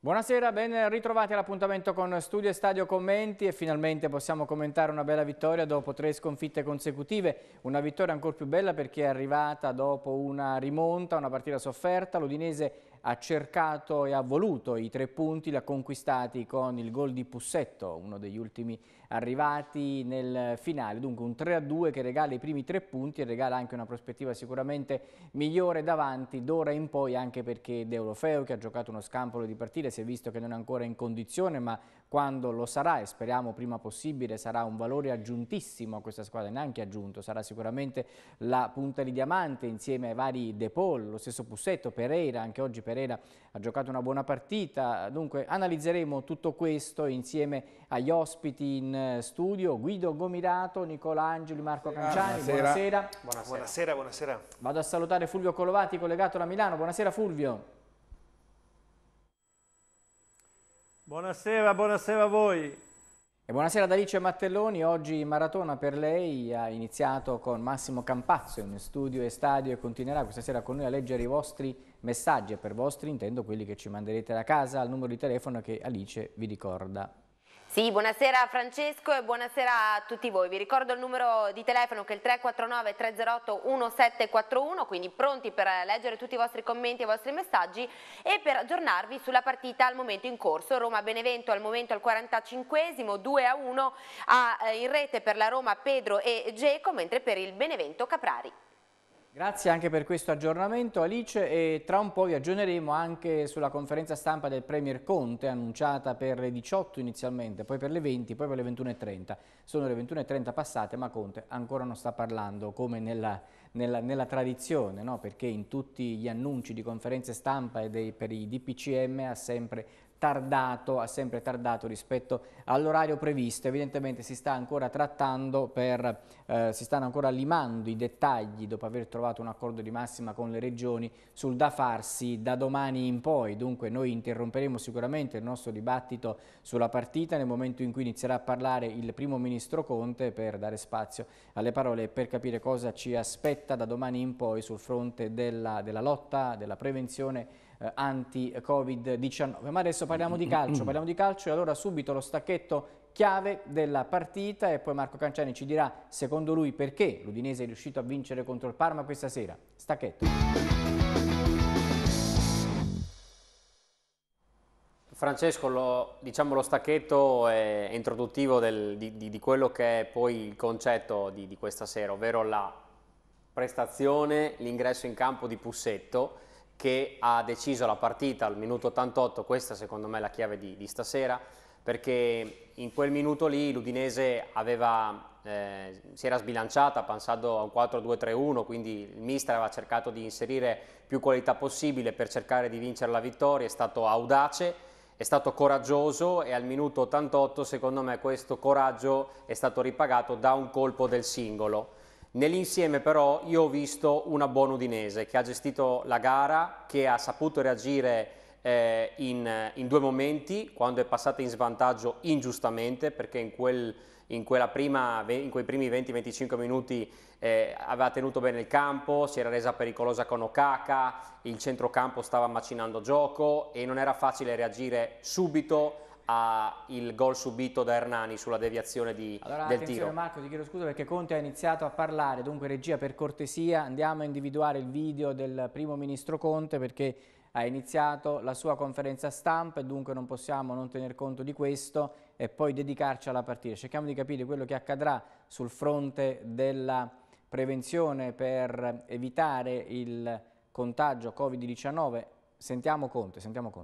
Buonasera, ben ritrovati all'appuntamento con Studio e Stadio Commenti e finalmente possiamo commentare una bella vittoria dopo 3 sconfitte consecutive. Una vittoria ancora più bella perché è arrivata dopo una rimonta, una partita sofferta. L'Udinese ha cercato e ha voluto i 3 punti, li ha conquistati con il gol di Pussetto, uno degli ultimi arrivati nel finale. Dunque un 3-2 che regala i primi 3 punti e regala anche una prospettiva sicuramente migliore davanti d'ora in poi, anche perché Deulofeu, che ha giocato uno scampolo di partite, si è visto che non è ancora in condizione, ma quando lo sarà, e speriamo prima possibile, sarà un valore aggiuntissimo a questa squadra, neanche aggiunto, sarà sicuramente la punta di diamante insieme ai vari De Paul, lo stesso Pussetto, Pereira, anche oggi Pereira ha giocato una buona partita. Dunque analizzeremo tutto questo insieme agli ospiti in studio, Guido Gomirato, Nicola Angeli, Marco Canciani. Buonasera. Buonasera. Buonasera. Vado a salutare Fulvio Colovati, collegato da Milano. Buonasera Fulvio. Buonasera, buonasera a voi. E buonasera ad Alice Mattelloni. Oggi maratona per lei ha iniziato con Massimo Campazzo in studio e stadio e continuerà questa sera con noi a leggere i vostri messaggi, e per vostri intendo quelli che ci manderete da casa al numero di telefono che Alice vi ricorda. Sì, buonasera Francesco e buonasera a tutti voi. Vi ricordo il numero di telefono che è il 349 308 1741, quindi pronti per leggere tutti i vostri commenti e i vostri messaggi e per aggiornarvi sulla partita al momento in corso. Roma-Benevento al momento al 45esimo, 2-1 in rete per la Roma Pedro e Geco, mentre per il Benevento Caprari. Grazie anche per questo aggiornamento Alice, e tra un po' vi aggiorneremo anche sulla conferenza stampa del Premier Conte annunciata per le 18 inizialmente, poi per le 20, poi per le 21:30. Sono le 21:30 passate ma Conte ancora non sta parlando come nella tradizione, no? Perché in tutti gli annunci di conferenze stampa e per i DPCM ha sempre tardato rispetto all'orario previsto. Evidentemente si sta ancora trattando si stanno ancora limando i dettagli dopo aver trovato un accordo di massima con le regioni sul da farsi da domani in poi. Dunque noi interromperemo sicuramente il nostro dibattito sulla partita nel momento in cui inizierà a parlare il primo ministro Conte, per dare spazio alle parole e per capire cosa ci aspetta da domani in poi sul fronte della lotta, della prevenzione anti-Covid-19. Ma adesso parliamo di calcio e allora subito lo stacchetto chiave della partita e poi Marco Canciani ci dirà secondo lui perché l'Udinese è riuscito a vincere contro il Parma questa sera. Stacchetto. Francesco, lo stacchetto è introduttivo di quello che è poi il concetto di questa sera, ovvero la prestazione, l'ingresso in campo di Pussetto, che ha deciso la partita al minuto 88, questa secondo me è la chiave di stasera, perché in quel minuto lì l'Udinese si era sbilanciata passando a un 4-2-3-1, quindi il mister aveva cercato di inserire più qualità possibile per cercare di vincere la vittoria, è stato audace, è stato coraggioso e al minuto 88 secondo me questo coraggio è stato ripagato da un colpo del singolo. Nell'insieme però io ho visto una buona Udinese che ha gestito la gara, che ha saputo reagire in 2 momenti, quando è passata in svantaggio ingiustamente, perché in quei primi 20-25 minuti aveva tenuto bene il campo, si era resa pericolosa con Okaka, il centrocampo stava macinando gioco e non era facile reagire subito il gol subito da Hernani sulla deviazione del tiro. Marco, ti chiedo scusa perché Conte ha iniziato a parlare, dunque regia per cortesia andiamo a individuare il video del primo ministro Conte perché ha iniziato la sua conferenza stampa e dunque non possiamo non tener conto di questo e poi dedicarci alla partita. Cerchiamo di capire quello che accadrà sul fronte della prevenzione per evitare il contagio Covid-19. Sentiamo Conte.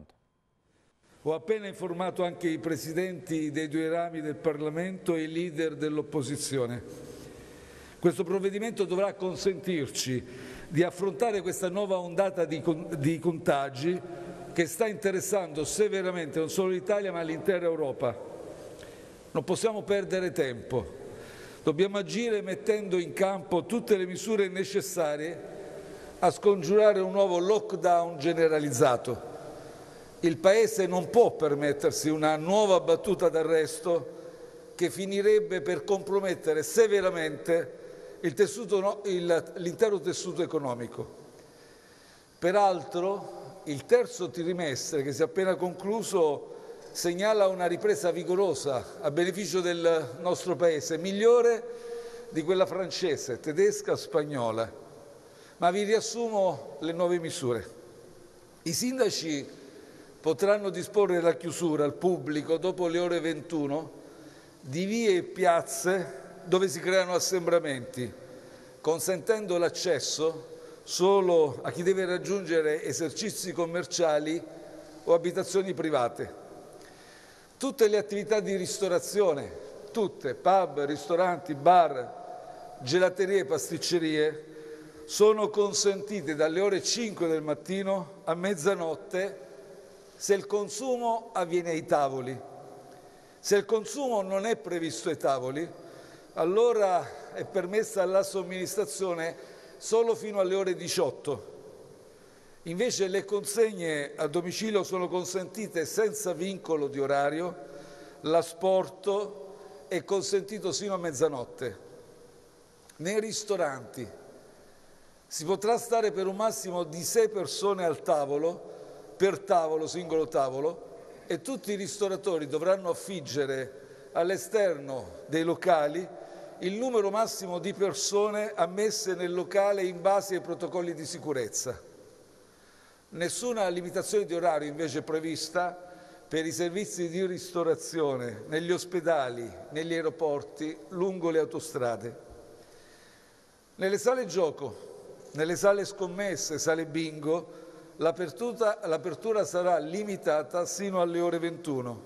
Ho appena informato anche i presidenti dei 2 rami del Parlamento e i leader dell'opposizione. Questo provvedimento dovrà consentirci di affrontare questa nuova ondata di contagi che sta interessando severamente non solo l'Italia ma l'intera Europa. Non possiamo perdere tempo, dobbiamo agire mettendo in campo tutte le misure necessarie a scongiurare un nuovo lockdown generalizzato. Il Paese non può permettersi una nuova battuta d'arresto che finirebbe per compromettere severamente l'intero tessuto economico. Peraltro, il terzo trimestre che si è appena concluso segnala una ripresa vigorosa a beneficio del nostro Paese, migliore di quella francese, tedesca, spagnola. Ma vi riassumo le nuove misure. I sindaci potranno disporre la chiusura al pubblico dopo le ore 21 di vie e piazze dove si creano assembramenti, consentendo l'accesso solo a chi deve raggiungere esercizi commerciali o abitazioni private. Tutte le attività di ristorazione, tutte, pub, ristoranti, bar, gelaterie, pasticcerie, sono consentite dalle ore 5 del mattino a mezzanotte se il consumo avviene ai tavoli. Se il consumo non è previsto ai tavoli, allora è permessa la somministrazione solo fino alle ore 18. Invece le consegne a domicilio sono consentite senza vincolo di orario, l'asporto è consentito sino a mezzanotte. Nei ristoranti si potrà stare per un massimo di 6 persone al tavolo, per tavolo, singolo tavolo, e tutti i ristoratori dovranno affiggere all'esterno dei locali il numero massimo di persone ammesse nel locale in base ai protocolli di sicurezza. Nessuna limitazione di orario invece è prevista per i servizi di ristorazione negli ospedali, negli aeroporti, lungo le autostrade. Nelle sale gioco, nelle sale scommesse, sale bingo, l'apertura sarà limitata sino alle ore 21.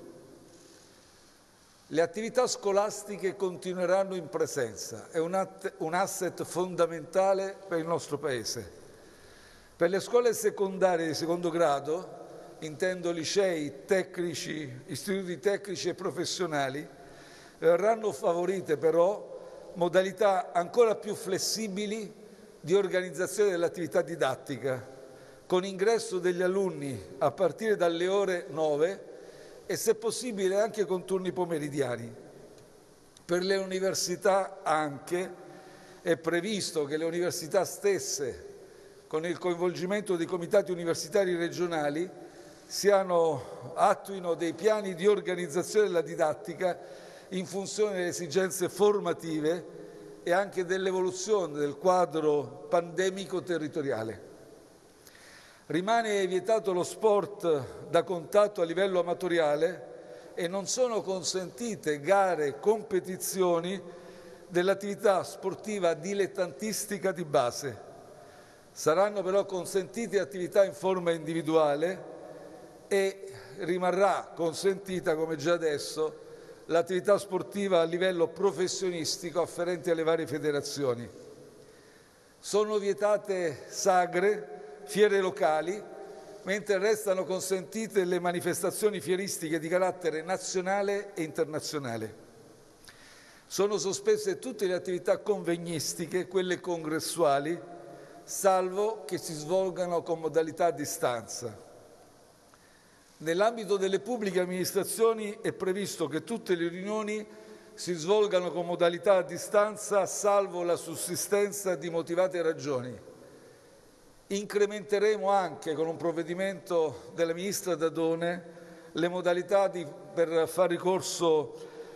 Le attività scolastiche continueranno in presenza, è un asset fondamentale per il nostro Paese. Per le scuole secondarie di secondo grado, intendo licei, tecnici, istituti tecnici e professionali, verranno favorite però modalità ancora più flessibili di organizzazione dell'attività didattica, con ingresso degli alunni a partire dalle ore 9 e se possibile anche con turni pomeridiani. Per le università anche è previsto che le università stesse, con il coinvolgimento dei comitati universitari regionali, attuino dei piani di organizzazione della didattica in funzione delle esigenze formative e anche dell'evoluzione del quadro pandemico territoriale. Rimane vietato lo sport da contatto a livello amatoriale e non sono consentite gare, competizioni dell'attività sportiva dilettantistica di base. Saranno però consentite attività in forma individuale e rimarrà consentita, come già adesso, l'attività sportiva a livello professionistico afferente alle varie federazioni. Sono vietate sagre, fiere locali, mentre restano consentite le manifestazioni fieristiche di carattere nazionale e internazionale. Sono sospese tutte le attività convegnistiche, quelle congressuali, salvo che si svolgano con modalità a distanza. Nell'ambito delle pubbliche amministrazioni è previsto che tutte le riunioni si svolgano con modalità a distanza, salvo la sussistenza di motivate ragioni. Incrementeremo anche, con un provvedimento della Ministra Dadone, le modalità per fare ricorso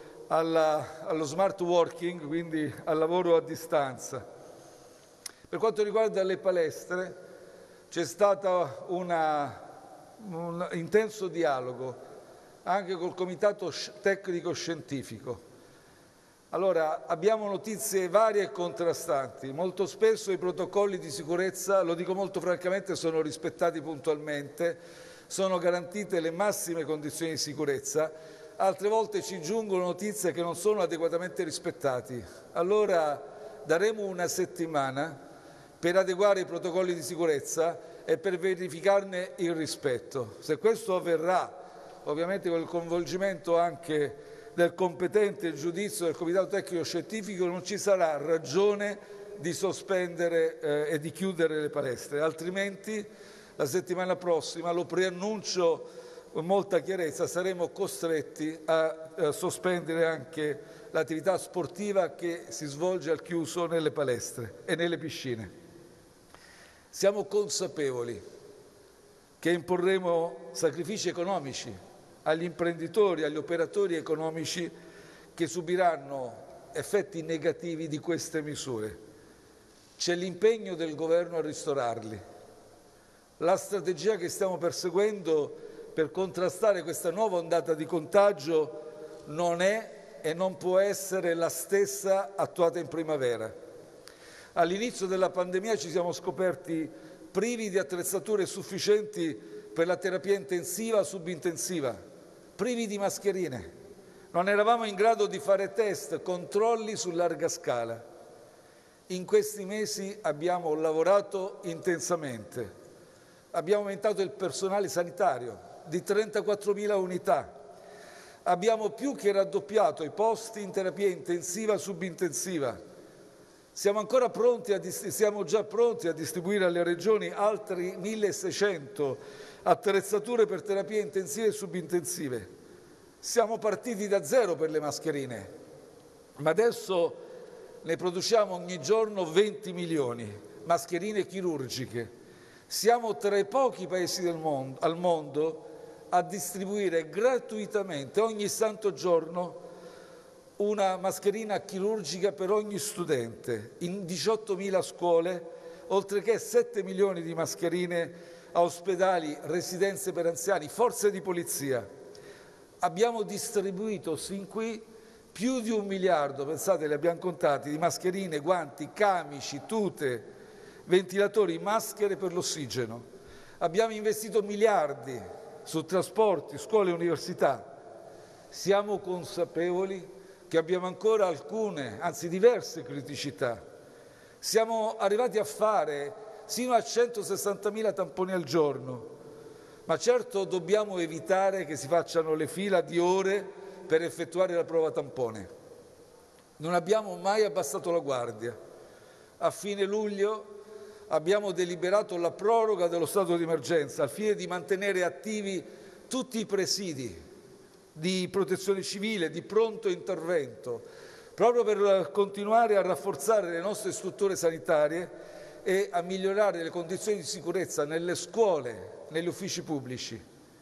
allo smart working, quindi al lavoro a distanza. Per quanto riguarda le palestre, c'è stato un intenso dialogo anche col Comitato Tecnico-Scientifico. Allora, abbiamo notizie varie e contrastanti. Molto spesso i protocolli di sicurezza, lo dico molto francamente, sono rispettati puntualmente, sono garantite le massime condizioni di sicurezza. Altre volte ci giungono notizie che non sono adeguatamente rispettati. Allora daremo una settimana per adeguare i protocolli di sicurezza e per verificarne il rispetto. Se questo avverrà, ovviamente con il coinvolgimento anche del competente giudizio del Comitato Tecnico Scientifico, non ci sarà ragione di sospendere e di chiudere le palestre, altrimenti la settimana prossima, lo preannuncio con molta chiarezza, saremo costretti a sospendere anche l'attività sportiva che si svolge al chiuso nelle palestre e nelle piscine. Siamo consapevoli che imporremo sacrifici economici agli imprenditori, agli operatori economici che subiranno effetti negativi di queste misure. C'è l'impegno del Governo a ristorarli. La strategia che stiamo perseguendo per contrastare questa nuova ondata di contagio non è e non può essere la stessa attuata in primavera. All'inizio della pandemia ci siamo scoperti privi di attrezzature sufficienti per la terapia intensiva, subintensiva, privi di mascherine. Non eravamo in grado di fare test, controlli su larga scala. In questi mesi abbiamo lavorato intensamente. Abbiamo aumentato il personale sanitario di 34.000 unità. Abbiamo più che raddoppiato i posti in terapia intensiva, subintensiva. Siamo già pronti a distribuire alle regioni altri 1.600 attrezzature per terapie intensive e subintensive. Siamo partiti da zero per le mascherine, ma adesso ne produciamo ogni giorno 20 milioni, mascherine chirurgiche. Siamo tra i pochi paesi al mondo a distribuire gratuitamente ogni santo giorno una mascherina chirurgica per ogni studente in 18.000 scuole, oltre che 7 milioni di mascherine a ospedali, residenze per anziani, forze di polizia. Abbiamo distribuito sin qui più di 1 miliardo, pensate, li abbiamo contati, di mascherine, guanti, camici, tute, ventilatori, maschere per l'ossigeno. Abbiamo investito miliardi su trasporti, scuole e università. Siamo consapevoli che abbiamo ancora alcune, anzi diverse criticità. Siamo arrivati a fare sino a 160.000 tamponi al giorno, ma certo dobbiamo evitare che si facciano le fila di ore per effettuare la prova tampone. Non abbiamo mai abbassato la guardia. A fine luglio abbiamo deliberato la proroga dello stato di emergenza al fine di mantenere attivi tutti i presidi di protezione civile, di pronto intervento, proprio per continuare a rafforzare le nostre strutture sanitarie e a migliorare le condizioni di sicurezza nelle scuole, negli uffici pubblici.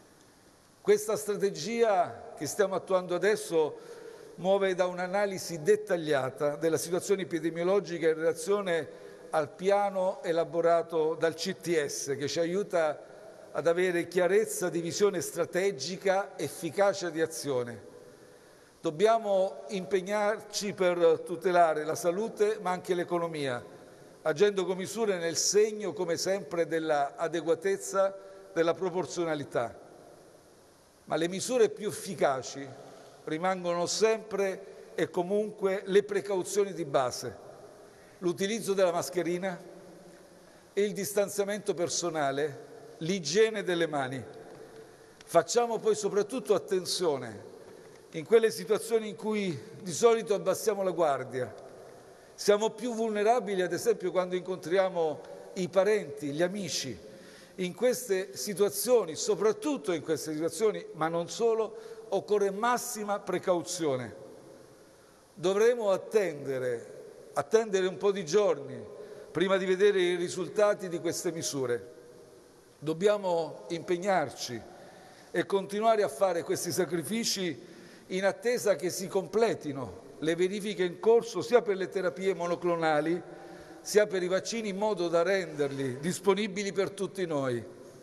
Questa strategia che stiamo attuando adesso muove da un'analisi dettagliata della situazione epidemiologica in relazione al piano elaborato dal CTS, che ci aiuta ad avere chiarezza di visione strategica, efficacia di azione. Dobbiamo impegnarci per tutelare la salute ma anche l'economia, agendo con misure nel segno, come sempre, dell'adeguatezza, della proporzionalità. Ma le misure più efficaci rimangono sempre e comunque le precauzioni di base, l'utilizzo della mascherina e il distanziamento personale, l'igiene delle mani. Facciamo poi soprattutto attenzione in quelle situazioni in cui di solito abbassiamo la guardia. Siamo più vulnerabili, ad esempio, quando incontriamo i parenti, gli amici. In queste situazioni, soprattutto in queste situazioni, ma non solo, occorre massima precauzione. Dovremo attendere un po' di giorni prima di vedere i risultati di queste misure. Dobbiamo impegnarci e continuare a fare questi sacrifici in attesa che si completino le verifiche in corso sia per le terapie monoclonali sia per i vaccini, in modo da renderli disponibili per tutti noi.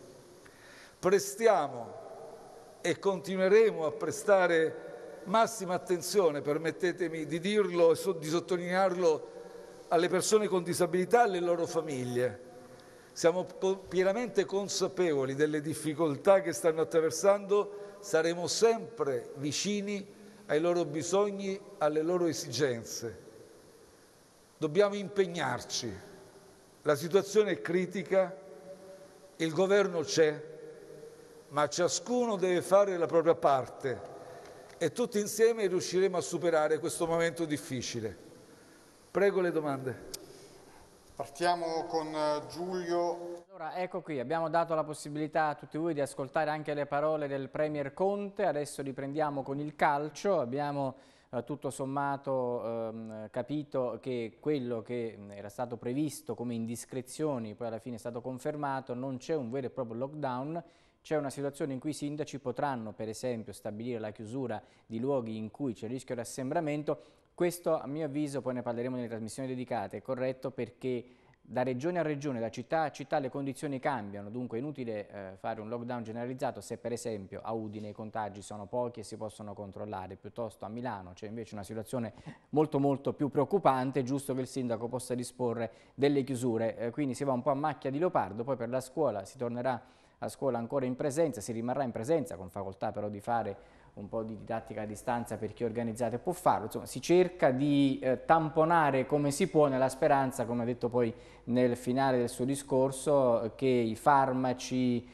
Prestiamo e continueremo a prestare massima attenzione, permettetemi di dirlo e di sottolinearlo, alle persone con disabilità e alle loro famiglie. Siamo pienamente consapevoli delle difficoltà che stanno attraversando, saremo sempre vicini ai loro bisogni, alle loro esigenze. Dobbiamo impegnarci. La situazione è critica, il governo c'è, ma ciascuno deve fare la propria parte e tutti insieme riusciremo a superare questo momento difficile. Prego le domande. Partiamo con Giulio. Allora, ecco qui, abbiamo dato la possibilità a tutti voi di ascoltare anche le parole del Premier Conte, adesso riprendiamo con il calcio, abbiamo tutto sommato capito che quello che era stato previsto come indiscrezioni poi alla fine è stato confermato, non c'è un vero e proprio lockdown. C'è una situazione in cui i sindaci potranno, per esempio, stabilire la chiusura di luoghi in cui c'è il rischio di assembramento. Questo, a mio avviso, poi ne parleremo nelle trasmissioni dedicate, è corretto perché da regione a regione, da città a città le condizioni cambiano, dunque è inutile fare un lockdown generalizzato se per esempio a Udine i contagi sono pochi e si possono controllare, piuttosto a Milano c'è invece una situazione molto più preoccupante, è giusto che il sindaco possa disporre delle chiusure, quindi si va un po' a macchia di leopardo, poi per la scuola si tornerà a scuola ancora in presenza, si rimarrà in presenza con facoltà però di fare un po' di didattica a distanza per chi è organizzato e può farlo, insomma si cerca di tamponare come si può nella speranza, come ha detto poi nel finale del suo discorso, che i farmaci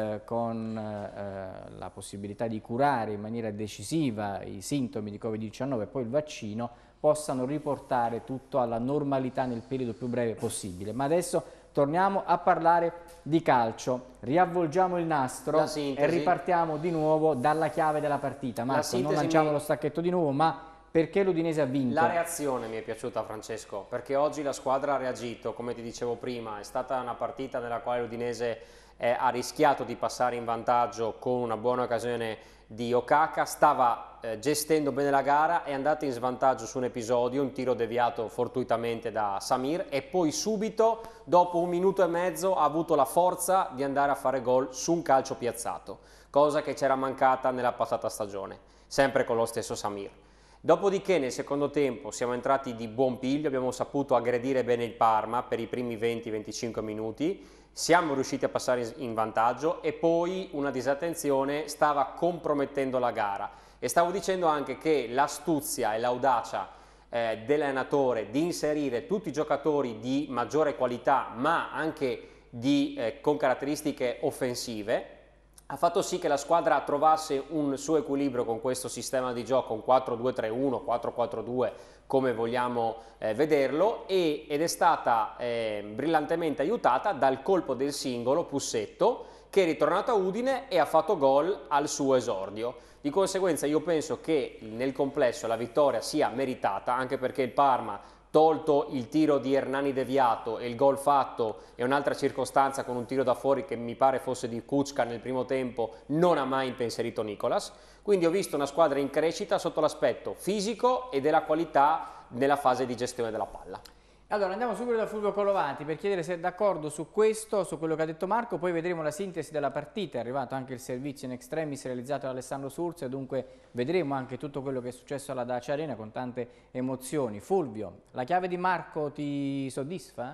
con la possibilità di curare in maniera decisiva i sintomi di Covid-19 e poi il vaccino possano riportare tutto alla normalità nel periodo più breve possibile. Ma adesso torniamo a parlare di calcio, riavvolgiamo il nastro e ripartiamo di nuovo dalla chiave della partita. Marco, non lanciamo lo stacchetto di nuovo, ma perché l'Udinese ha vinto? La reazione mi è piaciuta, Francesco, perché oggi la squadra ha reagito, come ti dicevo prima, è stata una partita nella quale l'Udinese ha rischiato di passare in vantaggio con una buona occasione di Okaka, stava gestendo bene la gara, è andata in svantaggio su un episodio, un tiro deviato fortuitamente da Samir e poi subito, dopo 1 minuto e mezzo, ha avuto la forza di andare a fare gol su un calcio piazzato, cosa che c'era mancata nella passata stagione, sempre con lo stesso Samir. Dopodiché nel secondo tempo siamo entrati di buon piglio, abbiamo saputo aggredire bene il Parma per i primi 20-25 minuti, siamo riusciti a passare in vantaggio e poi una disattenzione stava compromettendo la gara e stavo dicendo anche che l'astuzia e l'audacia dell'allenatore di inserire tutti i giocatori di maggiore qualità ma anche con caratteristiche offensive ha fatto sì che la squadra trovasse un suo equilibrio con questo sistema di gioco, un 4-2-3-1, 4-4-2, come vogliamo vederlo, ed è stata brillantemente aiutata dal colpo del singolo Pussetto, che è ritornato a Udine e ha fatto gol al suo esordio. Di conseguenza io penso che nel complesso la vittoria sia meritata, anche perché il Parma, tolto il tiro di Hernani deviato e il gol fatto e un'altra circostanza con un tiro da fuori che mi pare fosse di Kučka nel primo tempo, non ha mai impensierito Nicolas. Quindi ho visto una squadra in crescita sotto l'aspetto fisico e della qualità nella fase di gestione della palla. Allora andiamo subito da Fulvio Colovati per chiedere se è d'accordo su questo, su quello che ha detto Marco, poi vedremo la sintesi della partita, è arrivato anche il servizio in extremis realizzato da Alessandro Surz e dunque vedremo anche tutto quello che è successo alla Dacia Arena con tante emozioni. Fulvio, la chiave di Marco ti soddisfa?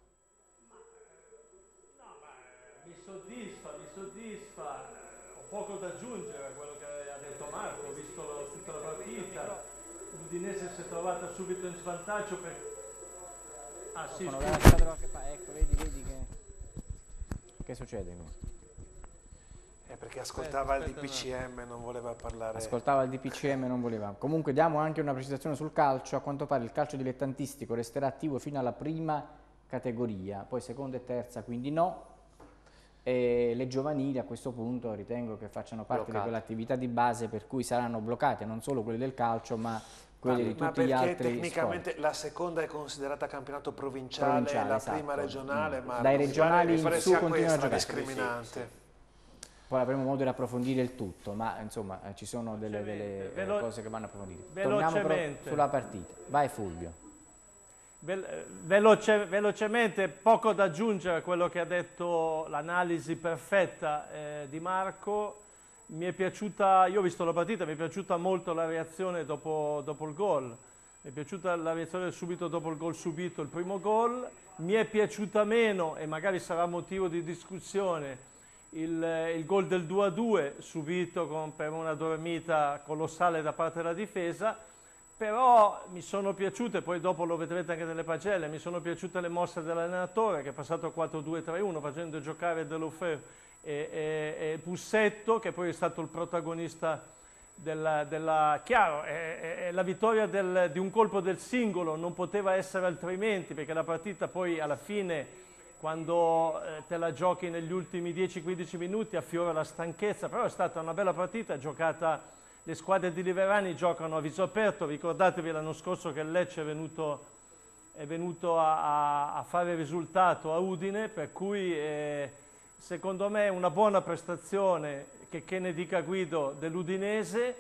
No, ma mi soddisfa, ho poco da aggiungere a quello che ha detto Marco, ho visto tutta la partita, l'Udinese si è trovata subito in svantaggio per... Ah sì, ecco, vedi che succede qui? Perché ascoltava il DPCM, non voleva parlare. Ascoltava il DPCM e non voleva. Comunque diamo anche una precisazione sul calcio, a quanto pare il calcio dilettantistico resterà attivo fino alla prima categoria, poi seconda e terza quindi no, e le giovanili a questo punto ritengo che facciano parte di quell'attività di base per cui saranno bloccate non solo quelle del calcio ma quelli di tutti gli altri sport. Ma perché tecnicamente la seconda è considerata campionato provinciale la esatto. Prima regionale, ma dai regionali in su continuano a giocare. Discriminante. Poi avremo modo di approfondire il tutto, ma insomma ci sono delle cose che vanno approfondite. Torniamo però sulla partita. Vai Fulvio. Velocemente, poco da aggiungere a quello che ha detto l'analisi perfetta di Marco. Mi è piaciuta, io ho visto la partita, mi è piaciuta molto la reazione dopo il gol, mi è piaciuta la reazione subito dopo il gol subito, il primo gol, mi è piaciuta meno e magari sarà motivo di discussione il gol del 2-2 subito per una dormita colossale da parte della difesa, però mi sono piaciute, poi dopo lo vedrete anche nelle pagelle, mi sono piaciute le mosse dell'allenatore che è passato a 4-2-3-1 facendo giocare Deulofeu e Pussetto, che poi è stato il protagonista chiaro, la vittoria di un colpo del singolo non poteva essere altrimenti, perché la partita poi alla fine, quando te la giochi negli ultimi 10-15 minuti, affiora la stanchezza, però è stata una bella partita giocata le squadre di Liverani giocano a viso aperto, ricordatevi l'anno scorso che il Lecce è venuto a fare risultato a Udine, per cui secondo me è una buona prestazione, che ne dica Guido, dell'Udinese,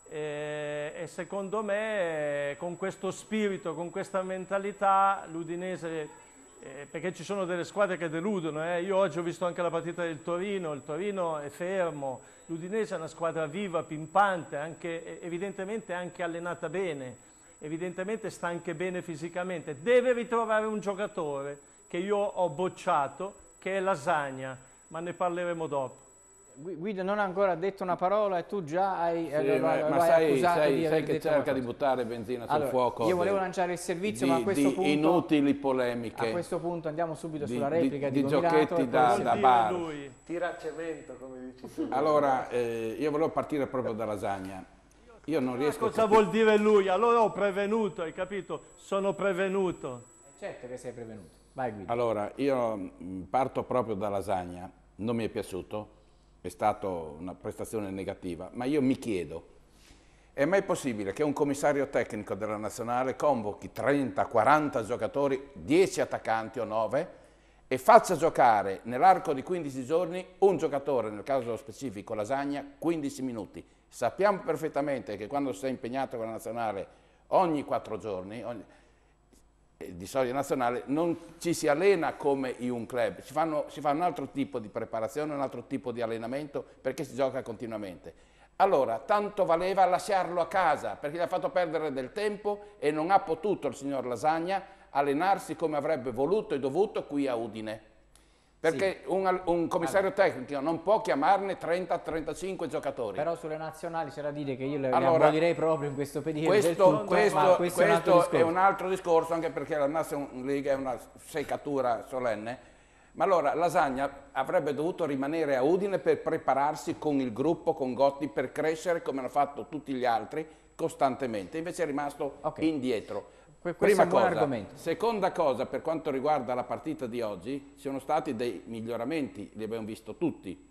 e secondo me con questo spirito, con questa mentalità l'Udinese, perché ci sono delle squadre che deludono, io oggi ho visto anche la partita del Torino, il Torino è fermo, l'Udinese è una squadra viva, pimpante, evidentemente anche allenata bene, evidentemente sta anche bene fisicamente, deve ritrovare un giocatore che io ho bocciato, che è Lasagna, ma ne parleremo dopo. Guido non ha ancora detto una parola e tu già hai, ma sai che cerca di buttare benzina sul fuoco. Io volevo lanciare il servizio, ma a questo punto inutili polemiche. A questo punto andiamo subito sulla replica di giochetti da bar. Tira cemento, come dici tu. Allora, io volevo partire proprio da Lasagna. Io non riesco cosa vuol dire lui? Allora ho prevenuto, hai capito? Sono prevenuto. Certo che sei prevenuto. Vai Guido. Allora, io parto proprio da Lasagna, non mi è piaciuto. È stata una prestazione negativa, ma io mi chiedo, è mai possibile che un commissario tecnico della nazionale convochi 30-40 giocatori, 10 attaccanti o 9, e faccia giocare nell'arco di 15 giorni un giocatore, nel caso specifico Lasagna, 15 minuti? Sappiamo perfettamente che quando sei impegnato con la nazionale ogni 4 giorni, di storia nazionale, non ci si allena come in un club, si fa un altro tipo di preparazione, un altro tipo di allenamento, perché si gioca continuamente. Allora, tanto valeva lasciarlo a casa, perché gli ha fatto perdere del tempo e non ha potuto il signor Lasagna allenarsi come avrebbe voluto e dovuto qui a Udine. Perché sì, un commissario tecnico non può chiamarne 30-35 giocatori. Però sulle nazionali c'è da dire che io le abolirei proprio in questo periodo. Questo è un altro discorso, anche perché la National League è una seccatura solenne. Ma allora Lasagna avrebbe dovuto rimanere a Udine per prepararsi con il gruppo, con Gotti, per crescere come hanno fatto tutti gli altri costantemente. Invece è rimasto indietro. Prima cosa. Seconda cosa, per quanto riguarda la partita di oggi, ci sono stati dei miglioramenti, li abbiamo visto tutti,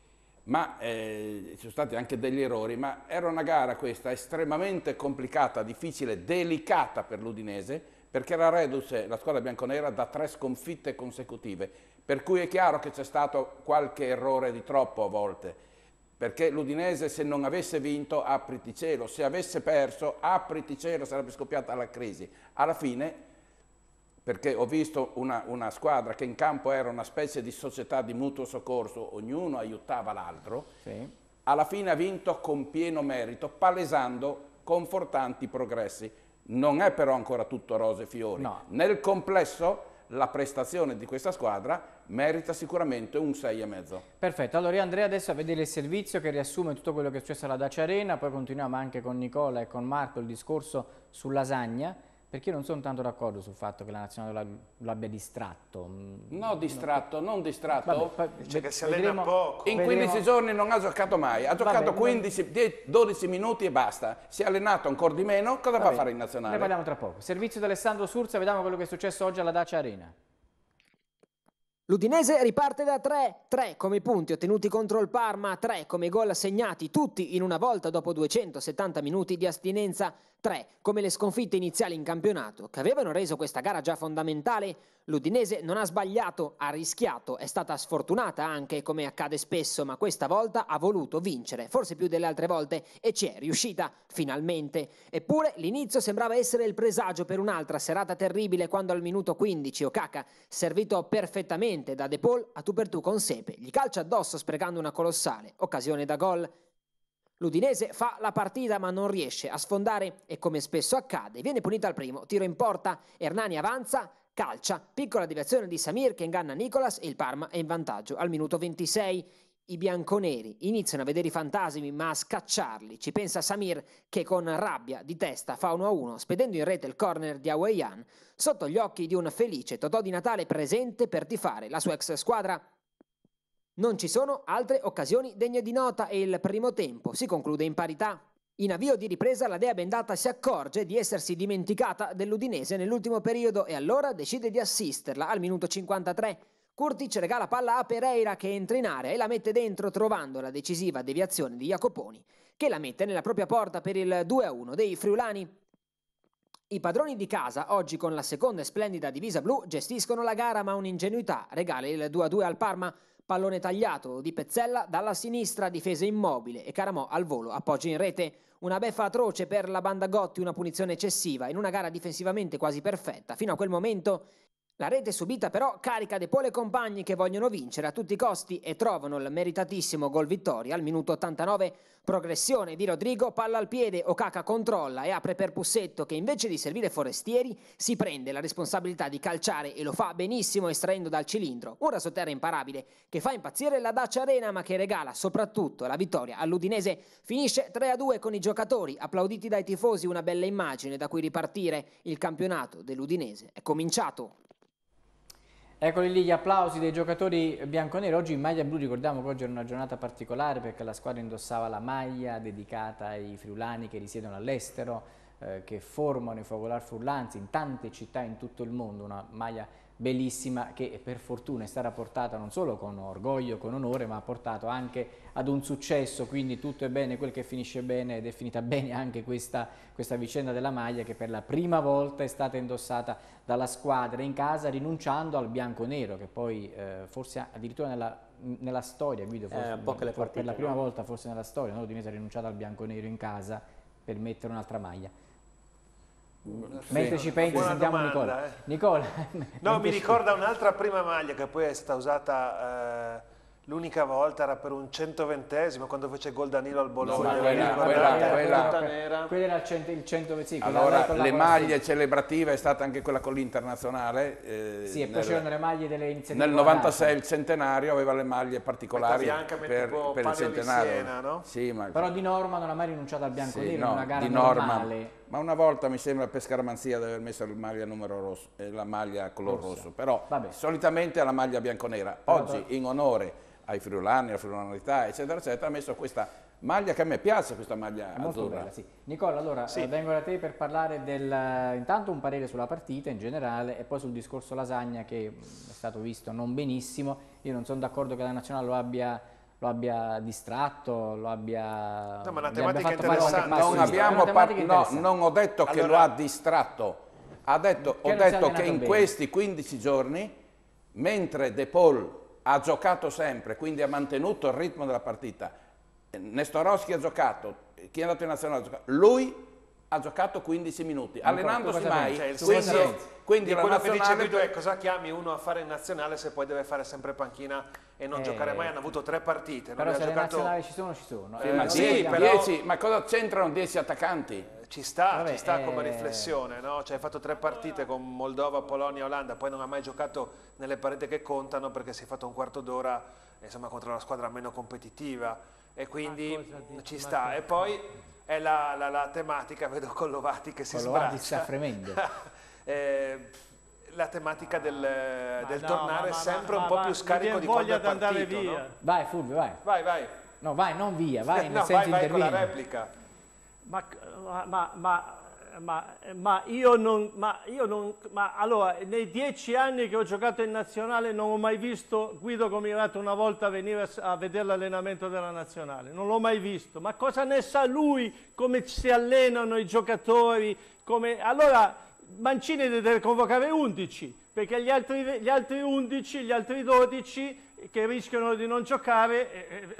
ma ci sono stati anche degli errori, ma era una gara questa estremamente complicata, difficile, delicata per l'Udinese, perché era reduce la squadra bianconera da 3 sconfitte consecutive, per cui è chiaro che c'è stato qualche errore di troppo a volte. Perché l'Udinese, se non avesse vinto, apriti cielo, se avesse perso, apriti cielo, sarebbe scoppiata la crisi. Alla fine, perché ho visto una squadra che in campo era una specie di società di mutuo soccorso, ognuno aiutava l'altro, alla fine ha vinto con pieno merito, palesando confortanti progressi. Non è però ancora tutto rose e fiori. No. Nel complesso, la prestazione di questa squadra merita sicuramente un 6,5. Perfetto, allora io andrei adesso a vedere il servizio che riassume tutto quello che è successo alla Dacia Arena, poi continuiamo anche con Nicola e con Marco il discorso su Lasagna, perché io non sono tanto d'accordo sul fatto che la nazionale l'abbia distratto. No, distratto, non distratto. Dice che si allena poco. In 15 giorni non ha giocato mai, ha giocato 12 minuti e basta. Si è allenato ancora di meno, cosa va a fare in nazionale? Ne parliamo tra poco. Servizio di Alessandro Surza, vediamo quello che è successo oggi alla Dacia Arena. L'Udinese riparte da 3 come i punti ottenuti contro il Parma, 3 come i gol segnati tutti in una volta dopo 270 minuti di astinenza, 3 come le sconfitte iniziali in campionato che avevano reso questa gara già fondamentale. L'Udinese non ha sbagliato, ha rischiato, è stata sfortunata anche come accade spesso, ma questa volta ha voluto vincere, forse più delle altre volte, e ci è riuscita finalmente. Eppure l'inizio sembrava essere il presagio per un'altra serata terribile quando al minuto 15 Okaka, servito perfettamente da De Paul a tu per tu con Sepe, gli calcia addosso sprecando una colossale occasione da gol. L'Udinese fa la partita ma non riesce a sfondare e, come spesso accade, viene punita al primo tiro in porta. Hernani avanza, calcia, piccola deviazione di Samir che inganna Nicolas e il Parma è in vantaggio al minuto 26. I bianconeri iniziano a vedere i fantasmi ma a scacciarli. Ci pensa Samir che con rabbia di testa fa 1-1 spedendo in rete il corner di Aweyan sotto gli occhi di un felice Totò Di Natale presente per tifare la sua ex squadra. Non ci sono altre occasioni degne di nota e il primo tempo si conclude in parità. In avvio di ripresa la Dea Bendata si accorge di essersi dimenticata dell'Udinese nell'ultimo periodo e allora decide di assisterla al minuto 53. Kurtic regala palla a Pereira che entra in area e la mette dentro trovando la decisiva deviazione di Jacoponi che che la mette nella propria porta per il 2-1 dei friulani. I padroni di casa, oggi con la seconda e splendida divisa blu, gestiscono la gara, ma un'ingenuità regala il 2-2 al Parma. Pallone tagliato di Pezzella dalla sinistra, difesa immobile e Caramò al volo appoggia in rete. Una beffa atroce per la banda Gotti, una punizione eccessiva in una gara difensivamente quasi perfetta fino a quel momento. La rete subita però carica De Paul e compagni, che vogliono vincere a tutti i costi e trovano il meritatissimo gol vittoria al minuto 89. Progressione di Rodrigo, palla al piede, Okaka controlla e apre per Pussetto, che invece di servire Forestieri si prende la responsabilità di calciare e lo fa benissimo, estraendo dal cilindro un rasoterra imparabile che fa impazzire la Dacia Arena, ma che regala soprattutto la vittoria all'Udinese. Finisce 3-2 con i giocatori applauditi dai tifosi, una bella immagine da cui ripartire. Il campionato dell'Udinese è cominciato. Eccoli lì gli applausi dei giocatori bianconeri. Oggi in maglia blu, ricordiamo che oggi era una giornata particolare perché la squadra indossava la maglia dedicata ai friulani che risiedono all'estero, che formano i Fogolar Furlanzi in tante città in tutto il mondo, una maglia bellissima che per fortuna è stata portata non solo con orgoglio, con onore, ma ha portato anche ad un successo, quindi tutto è bene quel che finisce bene, ed è finita bene anche questa vicenda della maglia, che per la prima volta è stata indossata dalla squadra in casa, rinunciando al bianco-nero, che poi forse addirittura nella storia, Guido, forse, per la prima volta forse nella storia, no? L'Udinese ha rinunciato al bianco-nero in casa per mettere un'altra maglia. Mentre ci pensi, sentiamo domanda, Nicola. No, mi ricorda un'altra prima maglia che poi è stata usata l'unica volta, era per un 120esimo, quando fece gol Danilo al Bologna. Quella era il 120. Allora, le maglie celebrative è stata anche quella con l'Internazionale. Sì, e poi c'erano le maglie delle iniziative. Nel 96 il centenario aveva le maglie particolari per il centenario. Siena, no? Sì, ma... Però di norma non ha mai rinunciato al bianco-nero, in una gara di norma, normale. Ma una volta mi sembra per scaramanzia di aver messo la maglia numero rosso, la maglia color rosso, però solitamente è la maglia bianconera. Oggi in onore ai friulani, alla friulanità, eccetera, eccetera, ha messo questa maglia che a me piace, questa maglia azzurra. Bella, sì. Nicola, allora vengo da te per parlare intanto un parere sulla partita in generale e poi sul discorso Lasagna, che è stato visto non benissimo. Io non sono d'accordo che la Nazionale lo abbia distratto, lo abbia... No, ma una tematica interessante. Non ho detto che lo ha distratto, ho detto che in questi 15 giorni, mentre De Paul ha giocato sempre, quindi ha mantenuto il ritmo della partita, Nestorowski ha giocato, chi è andato in nazionale ha giocato, lui ha giocato 15 minuti, allenandosi mai, quindi la nazionale... Dice cosa chiami uno a fare in nazionale se poi deve fare sempre panchina e non giocare mai? Hanno avuto 3 partite. Però se le nazionali ci sono. Ma cosa c'entrano 10 attaccanti? Ci sta come riflessione, no? Cioè, hai fatto 3 partite con Moldova, Polonia, Olanda, poi non ha mai giocato nelle partite che contano perché si è fatto un quarto d'ora, insomma, contro la squadra meno competitiva, e quindi ci sta. E poi è la tematica, vedo Collovati che si sbraccia. Sta fremendo. La tematica del tornare sempre un po' più scarico di quando è partito. Andare via. No? Vai Fulvio, vai. Vai. No, vai, non via, vai, nel senso vai con la replica. Allora, nei 10 anni che ho giocato in nazionale non ho mai visto Guido Comirato una volta venire a vedere l'allenamento della nazionale, non l'ho mai visto. Ma cosa ne sa lui, come si allenano i giocatori? Allora Mancini deve convocare 11, perché gli altri 11, gli altri 12 che rischiano di non giocare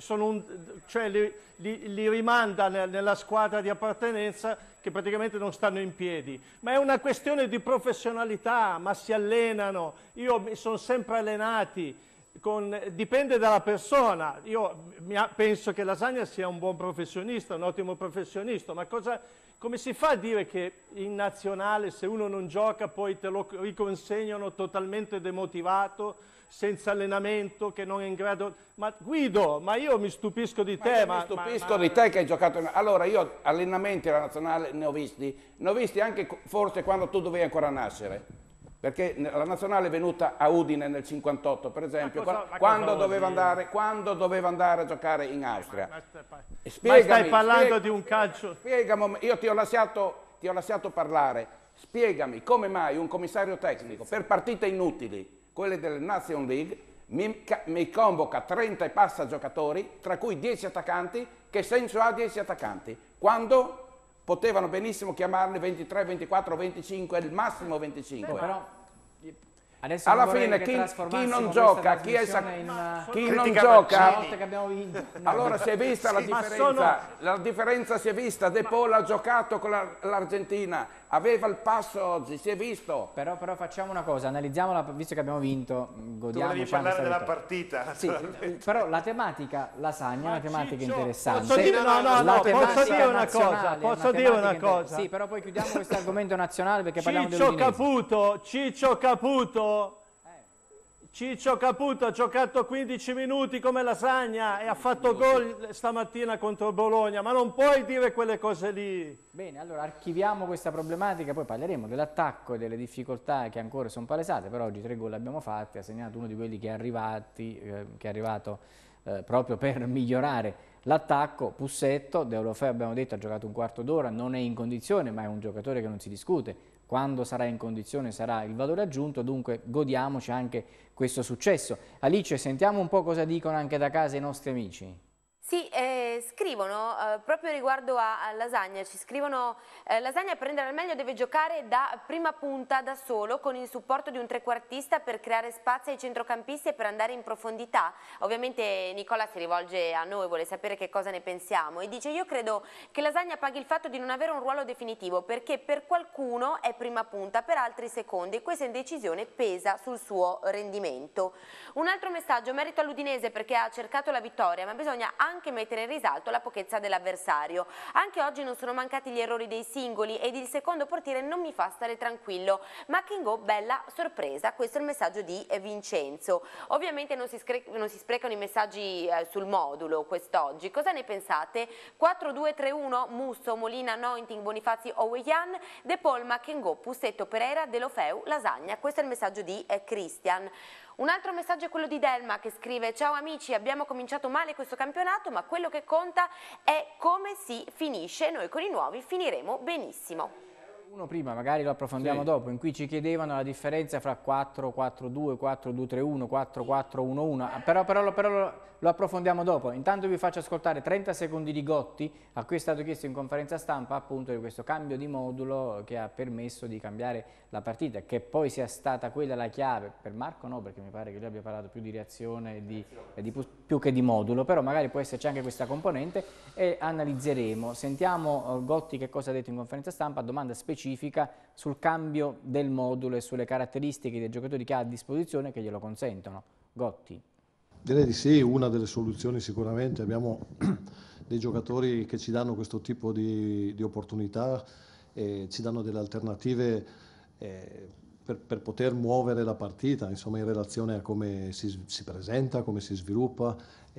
li rimanda nella squadra di appartenenza, che praticamente non stanno in piedi. Ma è una questione di professionalità, ma si allenano. Io mi sono sempre allenati, dipende dalla persona. Io penso che Lasagna sia un buon professionista, un ottimo professionista, ma come si fa a dire che in nazionale se uno non gioca poi te lo riconsegnano totalmente demotivato, senza allenamento, che non è in grado... Ma Guido, ma io mi stupisco di te. Mi stupisco di te che hai giocato... Allora io allenamenti alla nazionale ne ho visti anche forse quando tu dovevi ancora nascere, perché la nazionale è venuta a Udine nel 58 per esempio, quando doveva andare a giocare in Austria. Ma stai parlando di un calcio... Spiegami, io ti ho lasciato parlare, spiegami come mai un commissario tecnico per partite inutili, quelle delle Nation League, mi convoca 30 e passa giocatori, tra cui 10 attaccanti. Che senso ha 10 attaccanti? Quando potevano benissimo chiamarne 23, 24, 25, il massimo 25. Però adesso alla fine chi non gioca, chi non gioca, allora si è vista la differenza, la differenza si è vista. De Paul ha giocato con l'Argentina, aveva il passo oggi, si è visto. Però facciamo una cosa, analizziamola, visto che abbiamo vinto, godiamoci. Tu devi parlare della partita. Sì, però la tematica lasagna è una tematica interessante. Posso dire una cosa? Sì, però poi chiudiamo questo argomento nazionale perché parliamo dell'Udinese. Ciccio Caputo ha giocato 15 minuti come Lasagna e ha fatto gol stamattina contro Bologna, ma non puoi dire quelle cose lì. Bene, allora archiviamo questa problematica, poi parleremo dell'attacco e delle difficoltà che ancora sono palesate, però oggi 3 gol abbiamo fatti, ha segnato uno di quelli che è arrivato proprio per migliorare l'attacco. Pussetto, Deulofeu abbiamo detto ha giocato un quarto d'ora, non è in condizione, ma è un giocatore che non si discute. Quando sarà in condizione sarà il valore aggiunto, dunque godiamoci anche questo successo. Alice, sentiamo un po' cosa dicono anche da casa i nostri amici. Sì, scrivono proprio riguardo a Lasagna, ci scrivono Lasagna per prendere al meglio deve giocare da prima punta da solo con il supporto di un trequartista per creare spazio ai centrocampisti e per andare in profondità. Ovviamente Nicola si rivolge a noi, vuole sapere che cosa ne pensiamo e dice io credo che Lasagna paghi il fatto di non avere un ruolo definitivo perché per qualcuno è prima punta, per altri secondi e questa indecisione pesa sul suo rendimento. Un altro messaggio, merito all'Udinese perché ha cercato la vittoria ma bisogna anche mettere in risalto la pochezza dell'avversario. Anche oggi non sono mancati gli errori dei singoli ed il secondo portiere non mi fa stare tranquillo. Macchingò, bella sorpresa, questo è il messaggio di Vincenzo. Ovviamente non si sprecano i messaggi sul modulo quest'oggi. Cosa ne pensate? 4-2-3-1, Musso, Molina, Nointing, Bonifazzi, Oweyan, De Paul, Macchingò, Pussetto, Pereira, Deulofeu, Lasagna. Questo è il messaggio di Christian. Un altro messaggio è quello di Delma che scrive ciao amici, abbiamo cominciato male questo campionato ma quello che conta è come si finisce, noi con i nuovi finiremo benissimo. Uno prima, magari lo approfondiamo dopo, in cui ci chiedevano la differenza fra 4-4-2, 4-2-3-1, 4-4-1-1, però lo approfondiamo dopo. Intanto vi faccio ascoltare 30 secondi di Gotti, a cui è stato chiesto in conferenza stampa appunto di questo cambio di modulo che ha permesso di cambiare la partita, che poi sia stata quella la chiave, per Marco no, perché mi pare che lui abbia parlato più di reazione più che di modulo, però magari può esserci anche questa componente e analizzeremo. Sentiamo Gotti che cosa ha detto in conferenza stampa, domanda specifica sul cambio del modulo e sulle caratteristiche dei giocatori che ha a disposizione che glielo consentono. Gotti. Direi di sì, una delle soluzioni sicuramente, abbiamo dei giocatori che ci danno questo tipo di opportunità, ci danno delle alternative per poter muovere la partita, insomma in relazione a come si presenta, come si sviluppa.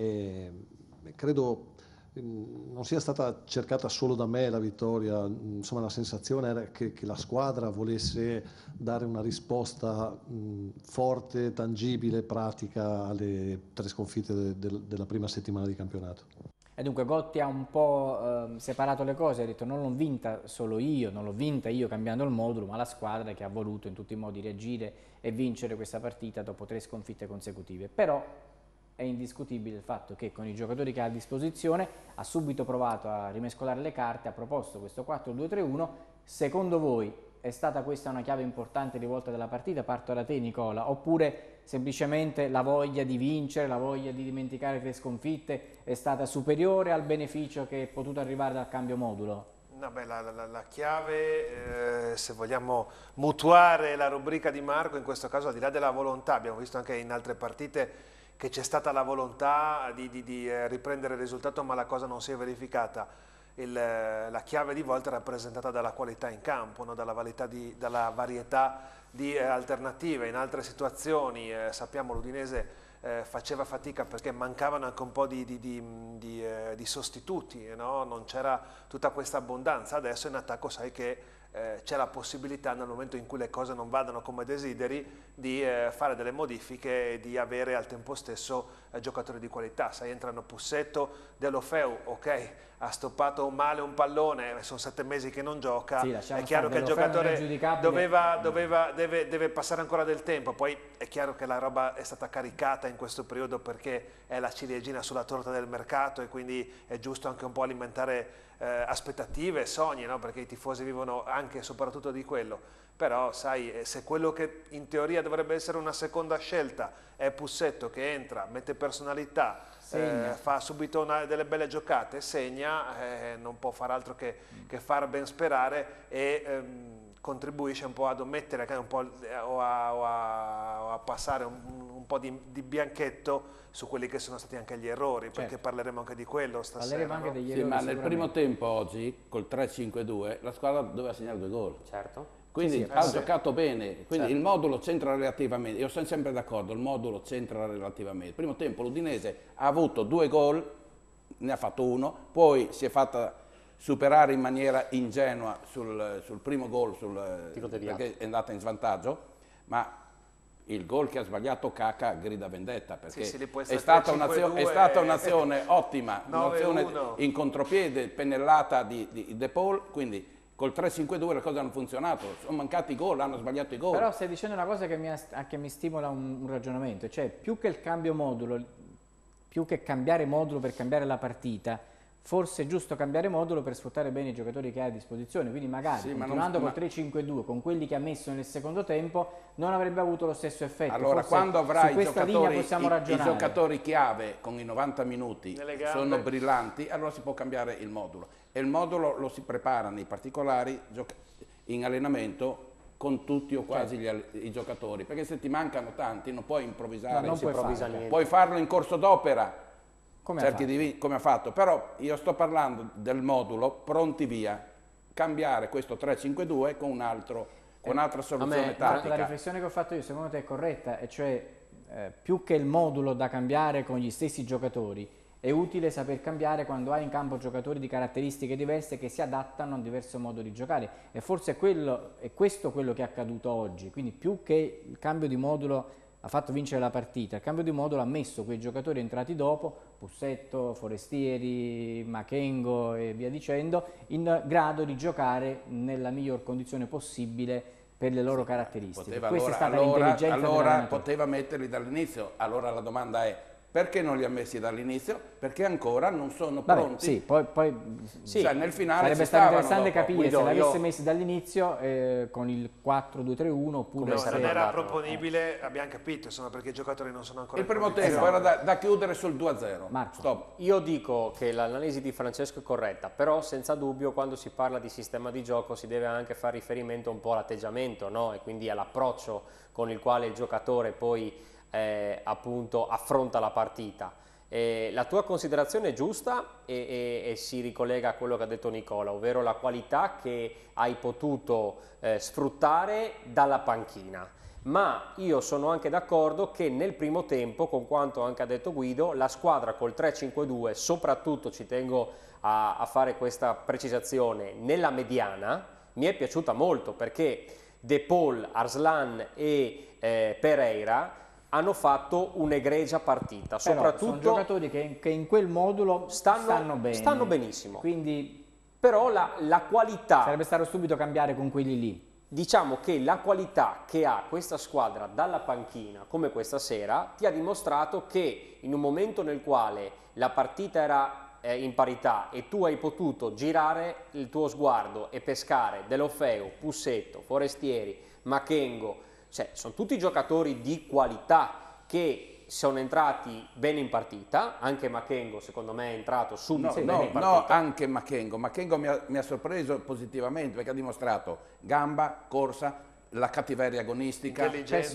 Credo non sia stata cercata solo da me la vittoria, insomma la sensazione era che la squadra volesse dare una risposta forte, tangibile, pratica alle 3 sconfitte della prima settimana di campionato. E dunque Gotti ha un po' separato le cose, ha detto non l'ho vinta solo io, non l'ho vinta io cambiando il modulo, ma la squadra che ha voluto in tutti i modi reagire e vincere questa partita dopo 3 sconfitte consecutive. Però è indiscutibile il fatto che con i giocatori che ha a disposizione ha subito provato a rimescolare le carte, ha proposto questo 4-2-3-1. Secondo voi è stata questa una chiave importante di volta della partita? Parto da te Nicola, oppure semplicemente la voglia di vincere, la voglia di dimenticare 3 sconfitte è stata superiore al beneficio che è potuto arrivare dal cambio modulo? No, beh, la chiave, se vogliamo mutuare la rubrica di Marco, in questo caso al di là della volontà, abbiamo visto anche in altre partite che c'è stata la volontà di riprendere il risultato ma la cosa non si è verificata. La chiave di volta è rappresentata dalla qualità in campo, no? dalla varietà di alternative. In altre situazioni sappiamo l'Udinese faceva fatica perché mancavano anche un po' di sostituti, no? Non c'era tutta questa abbondanza. Adesso in attacco sai che c'è la possibilità nel momento in cui le cose non vadano come desideri di fare delle modifiche e di avere al tempo stesso giocatori di qualità. Sai, entrano Pussetto, Deulofeu, ok, ha stoppato male un pallone, sono 7 mesi che non gioca, sì, è chiaro che il giocatore deve passare ancora del tempo, poi è chiaro che la roba è stata caricata in questo periodo perché è la ciliegina sulla torta del mercato e quindi è giusto anche un po' alimentare aspettative e sogni, no? Perché i tifosi vivono anche e soprattutto di quello. Però sai, se quello che in teoria dovrebbe essere una seconda scelta è Pussetto che entra, mette personalità, fa subito delle belle giocate, segna, non può far altro che far ben sperare e contribuisce un po' ad omettere un po' o a passare un po' di bianchetto su quelli che sono stati anche gli errori, perché parleremo anche di quello stasera. Parleremo anche degli errori. Sì, ma nel primo tempo oggi, col 3-5-2, la squadra doveva segnare 2 gol. Certo. Quindi ha giocato bene, quindi il modulo c'entra relativamente, io sono sempre d'accordo, il modulo c'entra relativamente. Il primo tempo l'Udinese ha avuto 2 gol, ne ha fatto 1, poi si è fatta superare in maniera ingenua sul primo gol, perché è andata in svantaggio, ma il gol che ha sbagliato Caca grida vendetta, perché è stata un'azione ottima, un'azione in contropiede, pennellata di De Paul, quindi col 3-5-2 le cose hanno funzionato, sono mancati i gol, hanno sbagliato i gol. Però stai dicendo una cosa che mi stimola un ragionamento, cioè più che il cambio modulo, più che cambiare modulo per cambiare la partita, forse è giusto cambiare modulo per sfruttare bene i giocatori che hai a disposizione, quindi magari continuando col 3-5-2 con quelli che ha messo nel secondo tempo non avrebbe avuto lo stesso effetto. Allora forse quando avrai i giocatori chiave con i 90 minuti sono brillanti, allora si può cambiare il modulo. E il modulo lo si prepara nei particolari in allenamento con tutti o quasi i giocatori, perché se ti mancano tanti non puoi improvvisare, puoi farlo in corso d'opera, come ha fatto, però io sto parlando del modulo pronti via, cambiare questo 3-5-2 con un'altra soluzione tattica. La riflessione che ho fatto io secondo te è corretta, e cioè più che il modulo da cambiare con gli stessi giocatori, è utile saper cambiare quando hai in campo giocatori di caratteristiche diverse che si adattano a un diverso modo di giocare, e forse è questo quello che è accaduto oggi. Quindi più che il cambio di modulo ha fatto vincere la partita, il cambio di modulo ha messo quei giocatori entrati dopo, Pussetto, Forestieri, Machengo e via dicendo, in grado di giocare nella miglior condizione possibile per le loro caratteristiche. Questa è stata l'intelligenza dell'allenatore. Poteva metterli dall'inizio, allora la domanda è: perché non li ha messi dall'inizio? Perché ancora non sono pronti. Cioè, nel finale sarebbe stato interessante capire se l'avesse messi dall'inizio con il 4-2-3-1 oppure se non era proponibile, abbiamo capito, insomma, perché i giocatori non sono ancora il primo tempo era da chiudere sul 2-0. Stop. Io dico che l'analisi di Francesco è corretta, però senza dubbio quando si parla di sistema di gioco si deve anche fare riferimento un po' all'atteggiamento, no? E quindi all'approccio con il quale il giocatore poi appunto affronta la partita. La tua considerazione è giusta e si ricollega a quello che ha detto Nicola, ovvero la qualità che hai potuto sfruttare dalla panchina. Ma io sono anche d'accordo che nel primo tempo, con quanto anche ha detto Guido, la squadra col 3-5-2, soprattutto ci tengo a fare questa precisazione, nella mediana, mi è piaciuta molto, perché De Paul, Arslan e Pereira hanno fatto un'egregia partita, soprattutto sono giocatori che in quel modulo stanno bene. Stanno benissimo. Quindi però la qualità... Sarebbe stato subito cambiare con quelli lì. Diciamo che la qualità che ha questa squadra dalla panchina, come questa sera, ti ha dimostrato che in un momento nel quale la partita era in parità e tu hai potuto girare il tuo sguardo e pescare Deulofeu, Pussetto, Forestieri, Machengo, cioè, sono tutti giocatori di qualità che sono entrati bene in partita, anche Machengo secondo me è entrato subito bene in partita. No, anche Machengo mi ha sorpreso positivamente perché ha dimostrato gamba, corsa, la cattiveria agonistica,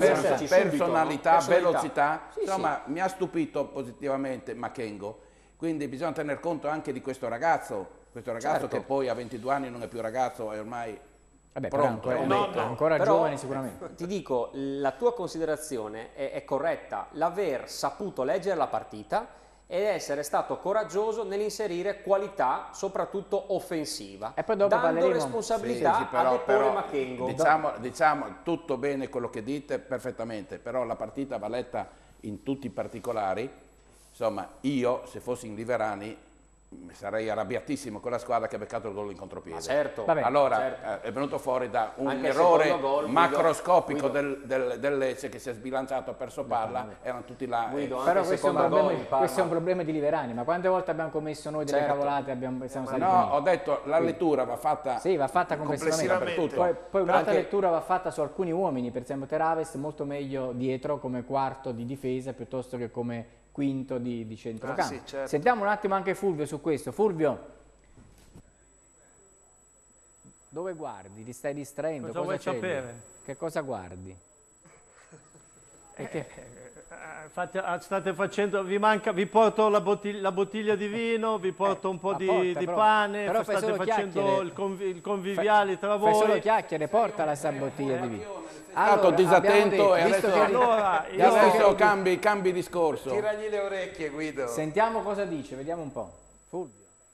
personalità, velocità, insomma mi ha stupito positivamente Machengo, quindi bisogna tener conto anche di questo ragazzo che poi a 22 anni non è più ragazzo, è ormai... pronto, ancora giovane sicuramente. Ti dico, la tua considerazione è corretta, l'aver saputo leggere la partita ed essere stato coraggioso nell'inserire qualità, soprattutto offensiva, e poi dopo dando responsabilità a De Paul e Machengo. Diciamo tutto bene quello che dite, perfettamente, però la partita va letta in tutti i particolari. Insomma, io se fossi in Liverani sarei arrabbiatissimo con la squadra che ha beccato il gol in contropiede. Certo. Vabbè, allora certo. è venuto fuori da un Anche errore gol, macroscopico Guido. del Lecce, che si è sbilanciato, ha perso palla, erano tutti là. Guido, Però questo è, gol, questo è un problema di Liverani, ma quante volte abbiamo commesso noi delle cavolate? Siamo stati No, puniti? ho detto la lettura va fatta, Sì, va fatta complessivamente. per tutto. Poi un'altra lettura va fatta su alcuni uomini, per esempio Teraves molto meglio dietro come quarto di difesa piuttosto che come quinto di centrocampo. Sì, certo. Sentiamo un attimo anche Fulvio su questo. Fulvio, dove guardi? Ti stai distraendo? Cosa vuoi c'è lì? sapere? Che cosa guardi? State facendo, vi porto la bottiglia di vino, vi porto un po' di pane, però state facendo il conviviale tra voi. Fai solo chiacchiere, portala sta bottiglia di vino. È stato disattento e adesso cambi discorso. Tiragli le orecchie, Guido. Sentiamo cosa dice, vediamo un po'. Fulvio.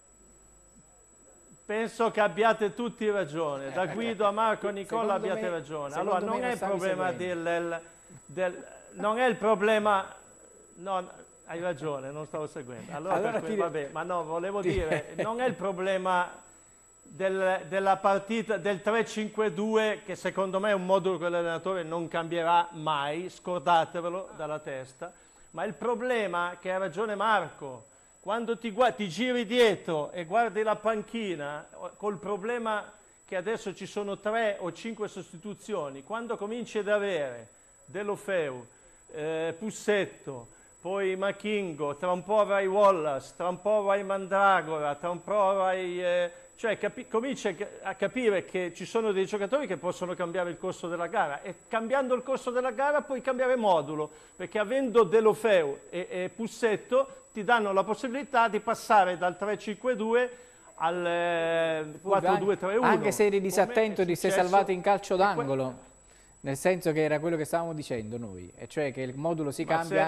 Penso che abbiate tutti ragione, da Guido a Marco, a Nicola abbiate ragione. Allora non è il problema non è il problema, no, hai ragione, non stavo seguendo. Allora vabbè, ma no, volevo dire, non è il problema della partita del 3-5-2, che secondo me è un modulo che l'allenatore non cambierà mai, scordatevelo dalla testa, ma il problema, che ha ragione Marco, quando ti giri dietro e guardi la panchina, col problema che adesso ci sono 3 o 5 sostituzioni, quando cominci ad avere Deulofeu, Pussetto, poi Machingo, tra un po' avrai Wallace, tra un po' avrai Mandragora, tra un po' avrai... cioè cominci a capire che ci sono dei giocatori che possono cambiare il corso della gara, e cambiando il corso della gara puoi cambiare modulo, perché avendo Deulofeu e Pussetto ti danno la possibilità di passare dal 3-5-2 al 4-2-3-1. Anche se eri disattento, ti sei salvato in calcio d'angolo, nel senso che era quello che stavamo dicendo noi, e cioè che il modulo si cambia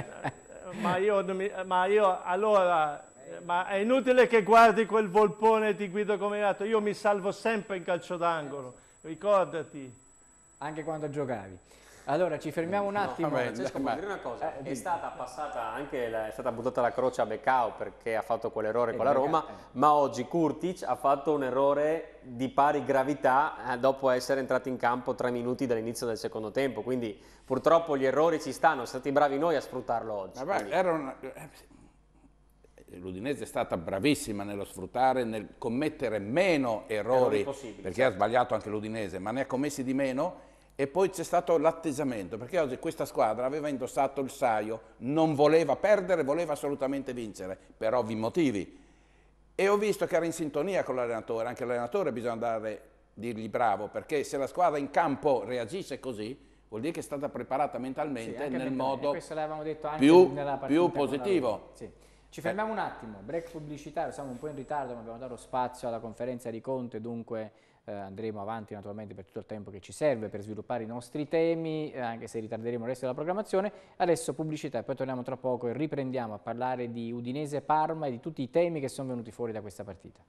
ma io allora... Ma è inutile che guardi quel volpone di Guido Comerato, io mi salvo sempre in calcio d'angolo, ricordati. Anche quando giocavi. Allora ci fermiamo un attimo. Francesco, posso dire una cosa? È stata passata anche, è stata buttata la croce a Beccao perché ha fatto quell'errore con la Roma, ma oggi Kurtic ha fatto un errore di pari gravità dopo essere entrato in campo 3 minuti dall'inizio del secondo tempo, quindi purtroppo gli errori ci stanno, siamo stati bravi noi a sfruttarlo oggi. L'Udinese è stata bravissima nello sfruttare, nel commettere meno errori, perché ha sbagliato anche l'Udinese, ma ne ha commessi di meno, e poi c'è stato l'attesamento, perché oggi questa squadra aveva indossato il saio, non voleva perdere, voleva assolutamente vincere, per ovvi motivi, e ho visto che era in sintonia con l'allenatore, anche l'allenatore bisogna dirgli bravo, perché se la squadra in campo reagisce così, vuol dire che è stata preparata mentalmente nel modo detto anche più positivo. Ci fermiamo un attimo, break pubblicitario, siamo un po' in ritardo ma abbiamo dato spazio alla conferenza di Conte, dunque andremo avanti naturalmente per tutto il tempo che ci serve per sviluppare i nostri temi, anche se ritarderemo il resto della programmazione. Adesso pubblicità e poi torniamo tra poco e riprendiamo a parlare di Udinese Parma e di tutti i temi che sono venuti fuori da questa partita.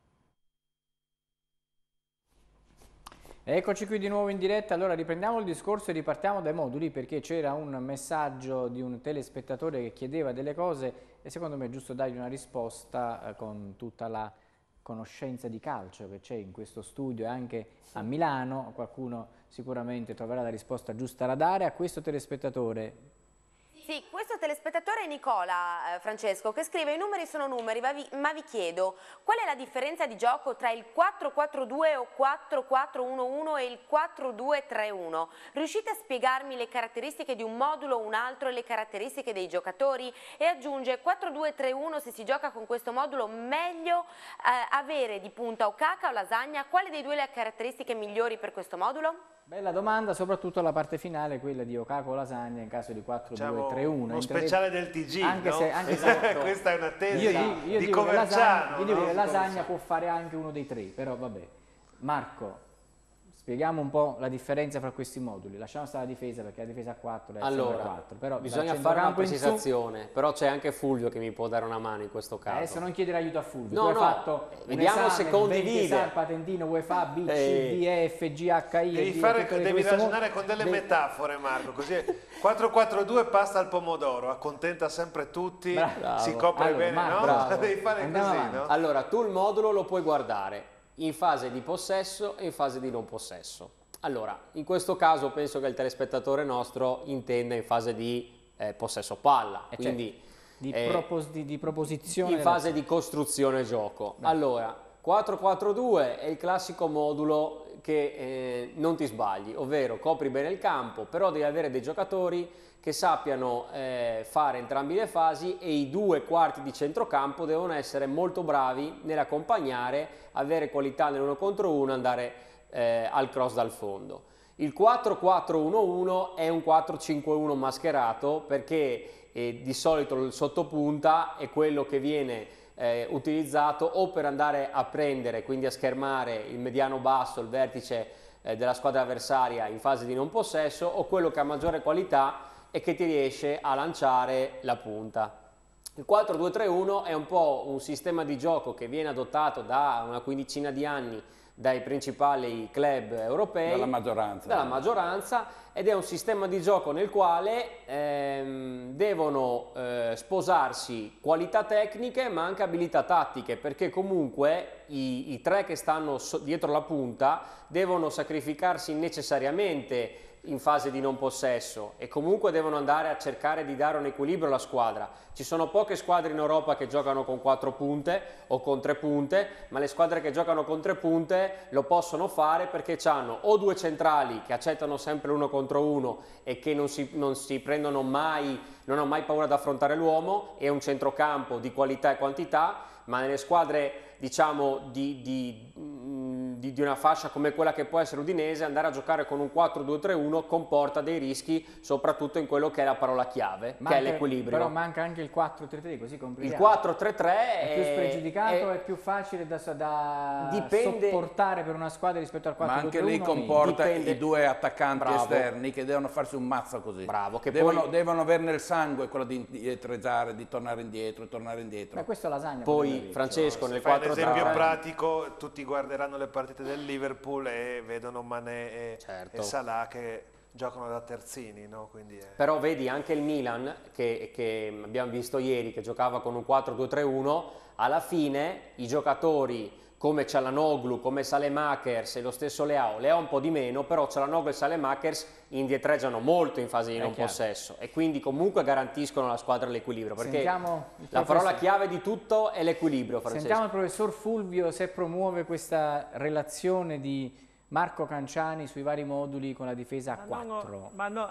Eccoci qui di nuovo in diretta, allora riprendiamo il discorso e ripartiamo dai moduli, perché c'era un messaggio di un telespettatore che chiedeva delle cose e secondo me è giusto dargli una risposta con tutta la conoscenza di calcio che c'è in questo studio e anche a Milano. Qualcuno sicuramente troverà la risposta giusta da dare a questo telespettatore. Sì, questo telespettatore è Nicola, Francesco, che scrive: i numeri sono numeri, ma vi chiedo qual è la differenza di gioco tra il 4-4-2 o 4-4-1-1 e il 4-2-3-1? Riuscite a spiegarmi le caratteristiche di un modulo o un altro e le caratteristiche dei giocatori? E aggiunge: 4-2-3-1, se si gioca con questo modulo meglio avere di punta Okaka o Lasagna? Quale dei due le caratteristiche migliori per questo modulo? Bella domanda, soprattutto la parte finale, quella di Okaka o Lasagna in caso di 4-2-3-1. Uno speciale del TG, anche no? se, esatto. Questa è una tesi io di dico Coverciano. Io dico che Lasagna può fare anche uno dei tre, però vabbè. Marco, Spieghiamo un po' la differenza fra questi moduli. Lasciamo stare la difesa perché la difesa a 4 è allora, 4. Però bisogna fare una precisazione, però c'è anche Fulvio che mi può dare una mano in questo caso. Adesso non chiedere aiuto a Fulvio. No, tu hai fatto vediamo se condivide. Il patentino UEFA, B, C, D, E, F, G, H, I. Devi ragionare con delle metafore, Marco, così 4-4-2 pasta al pomodoro, accontenta sempre tutti, bravo. Si copre bene, no? Bravo. Devi fare così, no? Allora, tu il modulo lo puoi guardare in fase di possesso e in fase di non possesso. Allora, in questo caso penso che il telespettatore nostro intenda in fase di possesso palla, quindi di proposizione. In fase di costruzione gioco. Allora, 4-4-2 è il classico modulo che non ti sbagli, ovvero copri bene il campo, però devi avere dei giocatori che sappiano fare entrambi le fasi e i due quarti di centrocampo devono essere molto bravi nell'accompagnare, avere qualità nell'uno contro uno, andare al cross dal fondo. Il 4-4-1-1 è un 4-5-1 mascherato perché di solito il sottopunta è quello che viene utilizzato o per andare a prendere, quindi a schermare il mediano basso, il vertice della squadra avversaria in fase di non possesso, o quello che ha maggiore qualità e che ti riesce a lanciare la punta. Il 4-2-3-1 è un po' un sistema di gioco che viene adottato da una quindicina di anni dai principali club europei, dalla maggioranza, ed è un sistema di gioco nel quale devono sposarsi qualità tecniche ma anche abilità tattiche, perché comunque i tre che stanno dietro la punta devono sacrificarsi necessariamente in fase di non possesso e comunque devono andare a cercare di dare un equilibrio alla squadra. Ci sono poche squadre in Europa che giocano con 4 punte o con 3 punte, ma le squadre che giocano con 3 punte lo possono fare perché hanno o due centrali che accettano sempre l'uno contro uno e che non si prendono mai, non hanno mai paura di affrontare l'uomo, e un centrocampo di qualità e quantità, ma nelle squadre diciamo di una fascia come quella che può essere Udinese, andare a giocare con un 4-2-3-1 comporta dei rischi, soprattutto in quello che è la parola chiave, che è l'equilibrio. Però manca anche il 4-3-3, così comprendiamo. Il 4-3-3 è più spregiudicato, è più facile da sopportare per una squadra rispetto al 4-2-3-1. Ma anche lì comporta i due attaccanti esterni che devono farsi un mazzo così. Bravo, che devono avere nel sangue quello di indietreggiare, di tornare indietro. Ma questo è lasagna. Poi Francesco nel 4-3-3. Per esempio pratico, tutti guarderanno le partite del Liverpool e vedono Mané e Salah che giocano da terzini, no? Quindi Però vedi anche il Milan che abbiamo visto ieri, che giocava con un 4-2-3-1, alla fine i giocatori come Çalhanoğlu, come Saelemaekers e lo stesso Leao un po' di meno, però Çalhanoğlu e Saelemaekers indietreggiano molto in fase di non possesso e quindi comunque garantiscono alla squadra l'equilibrio, perché la parola chiave di tutto è l'equilibrio, Francesco. Sentiamo il professor Fulvio se promuove questa relazione di Marco Canciani sui vari moduli con la difesa a 4.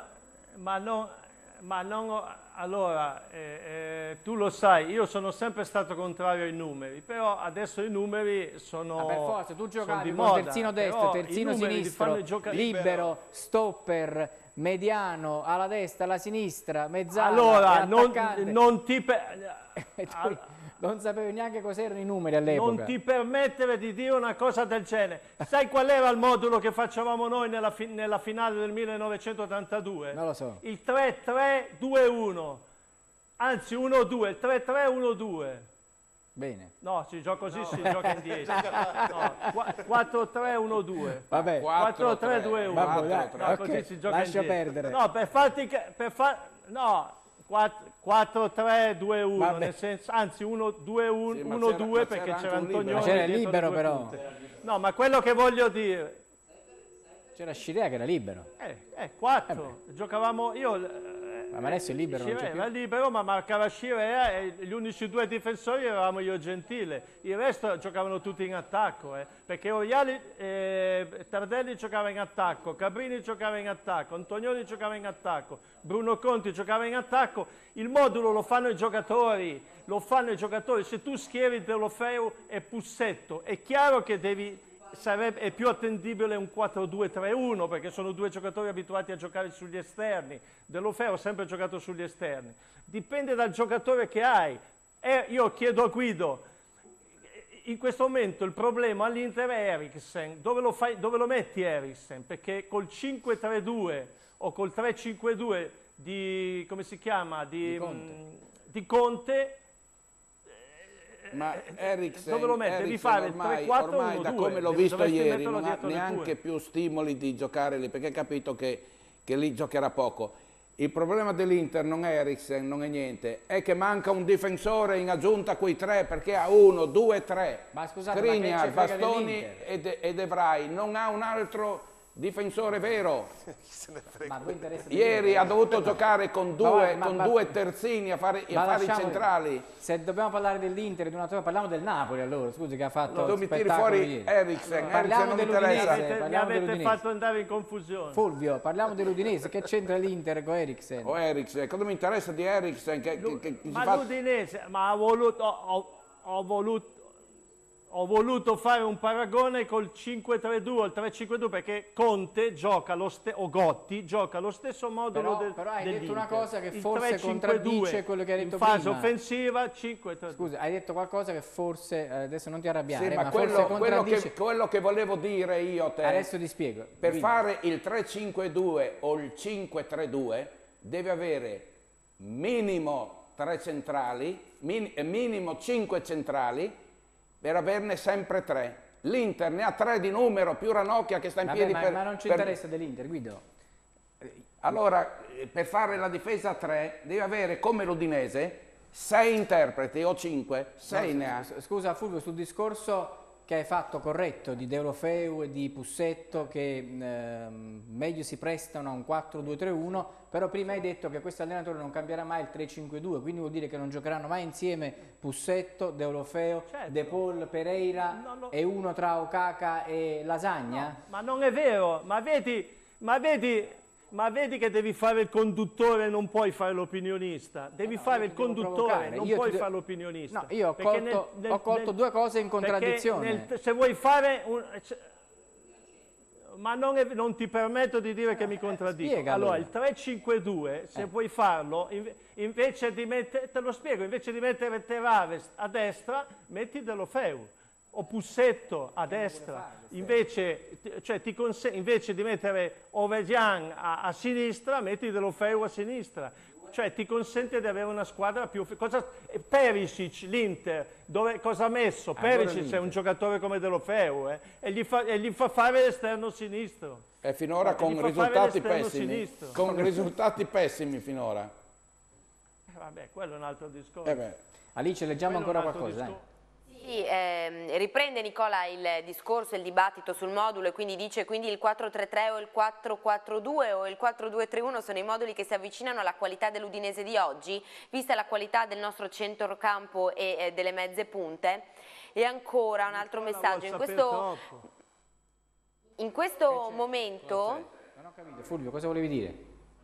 Allora, tu lo sai, io sono sempre stato contrario ai numeri, però adesso i numeri sono per forza, tu giocavi con moda, terzino destro, terzino sinistro, libero, stopper, mediano, alla destra, alla sinistra, mezzala, allora, non sapevi neanche cos'erano i numeri all'epoca. Non ti permettere di dire una cosa del genere. Sai qual era il modulo che facevamo noi nella finale del 1982? Non lo so. Il 3-3-2-1. Anzi, 1-2, il 3-3-1-2. Bene. No, si gioca così, si gioca in 10. No, 4-3-1-2. Vabbè. 4-3-2-1. Vabbè, così si gioca lascia in 10. perdere. No, no, 4-3-2-1, nel senso, anzi 1-2-1-2 perché c'era Antonioni. Ma c'era libero però. No, ma quello che voglio dire... C'era Scirea che era libero. 4. Giocavamo io... ma adesso è libero, non c'è più. Era libero, ma marcava Scirea e gli unici due difensori eravamo io e Gentile. Il resto giocavano tutti in attacco, perché Tardelli giocava in attacco, Cabrini giocava in attacco, Antonioni giocava in attacco, Bruno Conti giocava in attacco. Il modulo lo fanno i giocatori, Se tu schieri Deulofeu e Pussetto, è chiaro che è più attendibile un 4-2-3-1 perché sono due giocatori abituati a giocare sugli esterni. Deulofeu ha sempre giocato sugli esterni. Dipende dal giocatore che hai. Io chiedo a Guido, in questo momento il problema all'Inter è Eriksen. Dove lo metti Eriksen? Perché col 5-3-2 o col 3-5-2 di, come si chiama, di Conte, ma Eriksen, dove lo metti? Devi fare il 3-4-1-2. ormai da come l'ho visto ieri non ha neanche più stimoli di giocare lì, perché ha capito che lì giocherà poco. Il problema dell'Inter non è Eriksen, non è niente, è che manca un difensore in aggiunta a quei tre, perché ha 1, 2, 3. Ma scusate, Skriniar, Bastoni e De Vrij, non ha un altro difensore vero. Ma voi interessa Ieri ha dovuto giocare con due terzini a fare i centrali. Se dobbiamo parlare dell'Inter, parliamo del Napoli allora, scusi, che ha fatto mi tiri fuori Eriksen, parliamo non mi interessa. Mi avete fatto andare in confusione. Fulvio, parliamo dell'Udinese, che c'entra l'Inter con Eriksen? O Eriksen, cosa mi interessa di Eriksen? L'Udinese, ma ho voluto fare un paragone col 5-3-2 o il 3-5-2 perché Conte gioca o Gotti gioca lo stesso modulo però hai detto una dell'Inter. cosa che forse contraddice quello che hai detto prima. In fase offensiva 5-3-2. Scusa, hai detto qualcosa che forse, adesso non ti arrabbiare, sì, ma forse contraddice. quello che volevo dire io a te, adesso ti spiego. Per fare il 3-5-2 o il 5-3-2 deve avere minimo 3 centrali, minimo 5 centrali, per averne sempre 3. L'Inter ne ha 3 di numero, più Ranocchia che sta in piedi ma non ci interessa dell'Inter, Guido. Allora, per fare la difesa a 3 devi avere, come l'Udinese, 6 interpreti o 5, 6 ne ha. Scusa Fulvio, sul discorso che hai fatto corretto di Deulofeu e di Pussetto, che meglio si prestano a un 4-2-3-1, però prima hai detto che questo allenatore non cambierà mai il 3-5-2, quindi vuol dire che non giocheranno mai insieme Pussetto, Deulofeu, De Paul, Pereira e uno tra Okaka e Lasagna? No, ma non è vero, ma vedi che devi fare il conduttore e non puoi fare l'opinionista. Devi fare il conduttore, non puoi fare l'opinionista. No, io ho colto due cose in contraddizione. Se vuoi fare ma non ti permetto di dire che mi contraddico. Spiegalo. Allora, il 3-5-2, se vuoi farlo, invece di mettere, te lo spiego, invece di mettere Teraves a destra, metti Deulofeu. O Pussetto a destra, invece di mettere Ovejan a sinistra, metti Deulofeu a sinistra. Cioè ti consente di avere una squadra più... Perisic, l'Inter, cosa ha messo? Perisic è un giocatore come Deulofeu e gli fa fare l'esterno sinistro. E finora con risultati pessimi. Con risultati pessimi finora. Vabbè, quello è un altro discorso. Alice, leggiamo ancora qualcosa. Sì, riprende Nicola il discorso, il dibattito sul modulo e quindi dice quindi il 4-3-3 o il 4-4-2 o il 4-2-3-1 sono i moduli che si avvicinano alla qualità dell'Udinese di oggi, vista la qualità del nostro centrocampo e delle mezze punte. E ancora un altro messaggio, in questo momento... Non ho capito, Fulvio, cosa volevi dire?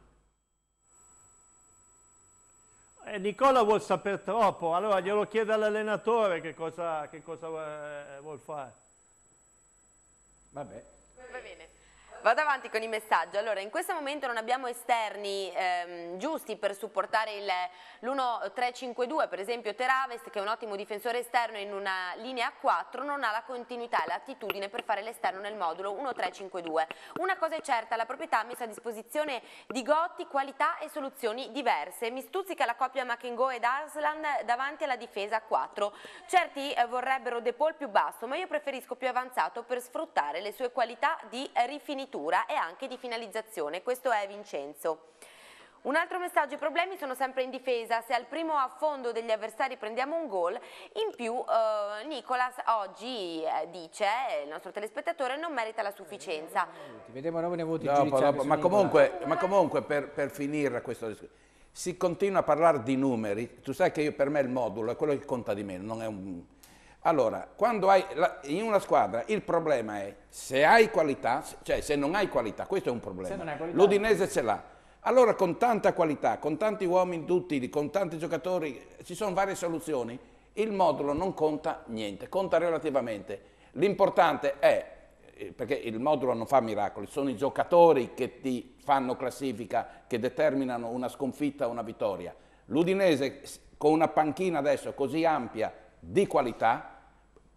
Nicola vuol sapere troppo, allora glielo chiede all'allenatore che cosa vuol fare. Vabbè. Va bene. Vado avanti con i messaggi. Allora, in questo momento non abbiamo esterni giusti per supportare l'1-3-5-2, per esempio Teraves, che è un ottimo difensore esterno in una linea a 4, non ha la continuità e l'attitudine per fare l'esterno nel modulo 1-3-5-2. Una cosa è certa, la proprietà ha messo a disposizione di Gotti qualità e soluzioni diverse. Mi stuzzica la coppia Makengo ed Arslan davanti alla difesa a 4. Certi vorrebbero De Paul più basso, ma io preferisco più avanzato per sfruttare le sue qualità di rifinitura e anche di finalizzazione. Questo è Vincenzo. Un altro messaggio: i problemi sono sempre in difesa, se al primo affondo degli avversari prendiamo un gol in più, Nicolas oggi dice, il nostro telespettatore, non merita la sufficienza. Vediamo i voti ma comunque per finire questo discorso, si continua a parlare di numeri. Tu sai che per me il modulo è quello che conta di meno, non è un... Allora, quando hai in una squadra il problema è se hai qualità, cioè se non hai qualità, questo è un problema. L'Udinese ce l'ha. Allora con tanta qualità, con tanti uomini utili, con tanti giocatori, ci sono varie soluzioni, il modulo non conta niente, conta relativamente. L'importante è, perché il modulo non fa miracoli, sono i giocatori che ti fanno classifica, che determinano una sconfitta o una vittoria. L'Udinese con una panchina adesso così ampia di qualità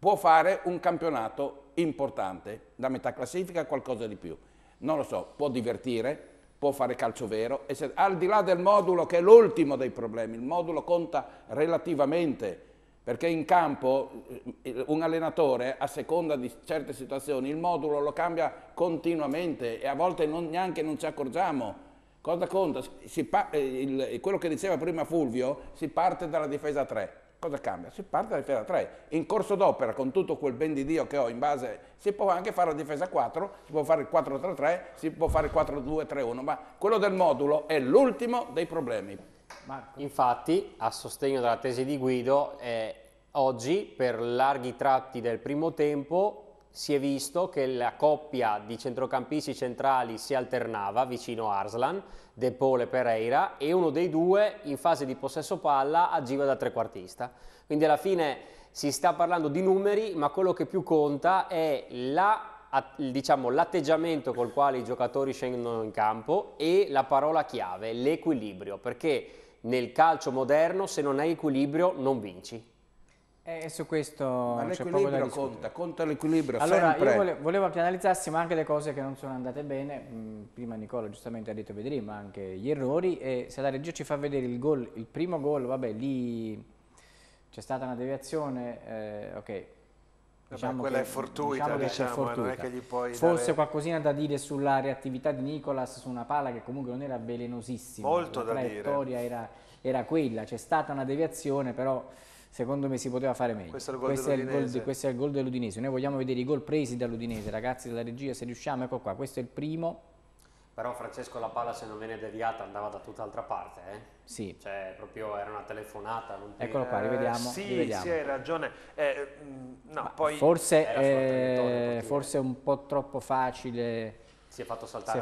può fare un campionato importante, da metà classifica a qualcosa di più. Non lo so, può divertire, può fare calcio vero, e se, al di là del modulo che è l'ultimo dei problemi, il modulo conta relativamente, perché in campo un allenatore a seconda di certe situazioni il modulo lo cambia continuamente e a volte neanche non ci accorgiamo. Cosa conta? Quello che diceva prima Fulvio, si parte dalla difesa 3. Cosa cambia? Si parte dalla difesa 3. In corso d'opera, con tutto quel ben di Dio che ho in base, si può anche fare la difesa 4, si può fare il 4-3-3, si può fare il 4-2-3-1, ma quello del modulo è l'ultimo dei problemi. Marco. Infatti, a sostegno della tesi di Guido, oggi per larghi tratti del primo tempo si è visto che la coppia di centrocampisti centrali si alternava vicino a Arslan, De Paul e Pereira, e uno dei due in fase di possesso palla agiva da trequartista. Quindi alla fine si sta parlando di numeri, ma quello che più conta è l'atteggiamento col quale i giocatori scendono in campo e la parola chiave, l'equilibrio, perché nel calcio moderno se non hai equilibrio non vinci. E su questo c'è poco da discutere. Conta l'equilibrio allora, sempre. Io volevo che analizzassimo anche le cose che non sono andate bene. Prima Nicola giustamente ha detto vedremo anche gli errori, e se la regia ci fa vedere il gol, il primo gol, vabbè, lì c'è stata una deviazione, ok. Diciamo quella è fortuita, non è che gli puoi forse qualcosina da dire sulla reattività di Nicolas su una palla che comunque non era velenosissima. Molto la traiettoria era quella, c'è stata una deviazione, però secondo me si poteva fare meglio. Questo è il gol dell'Udinese. Noi vogliamo vedere i gol presi dall'Udinese, ragazzi della regia, se riusciamo, ecco qua, questo è il primo. Però Francesco, la palla se non viene deviata andava da tutt'altra parte, Sì. Cioè proprio era una telefonata. Eccolo qua, rivediamo. Sì, rivediamo. sì, hai ragione. No, poi forse è un po' troppo facile. Si è fatto saltare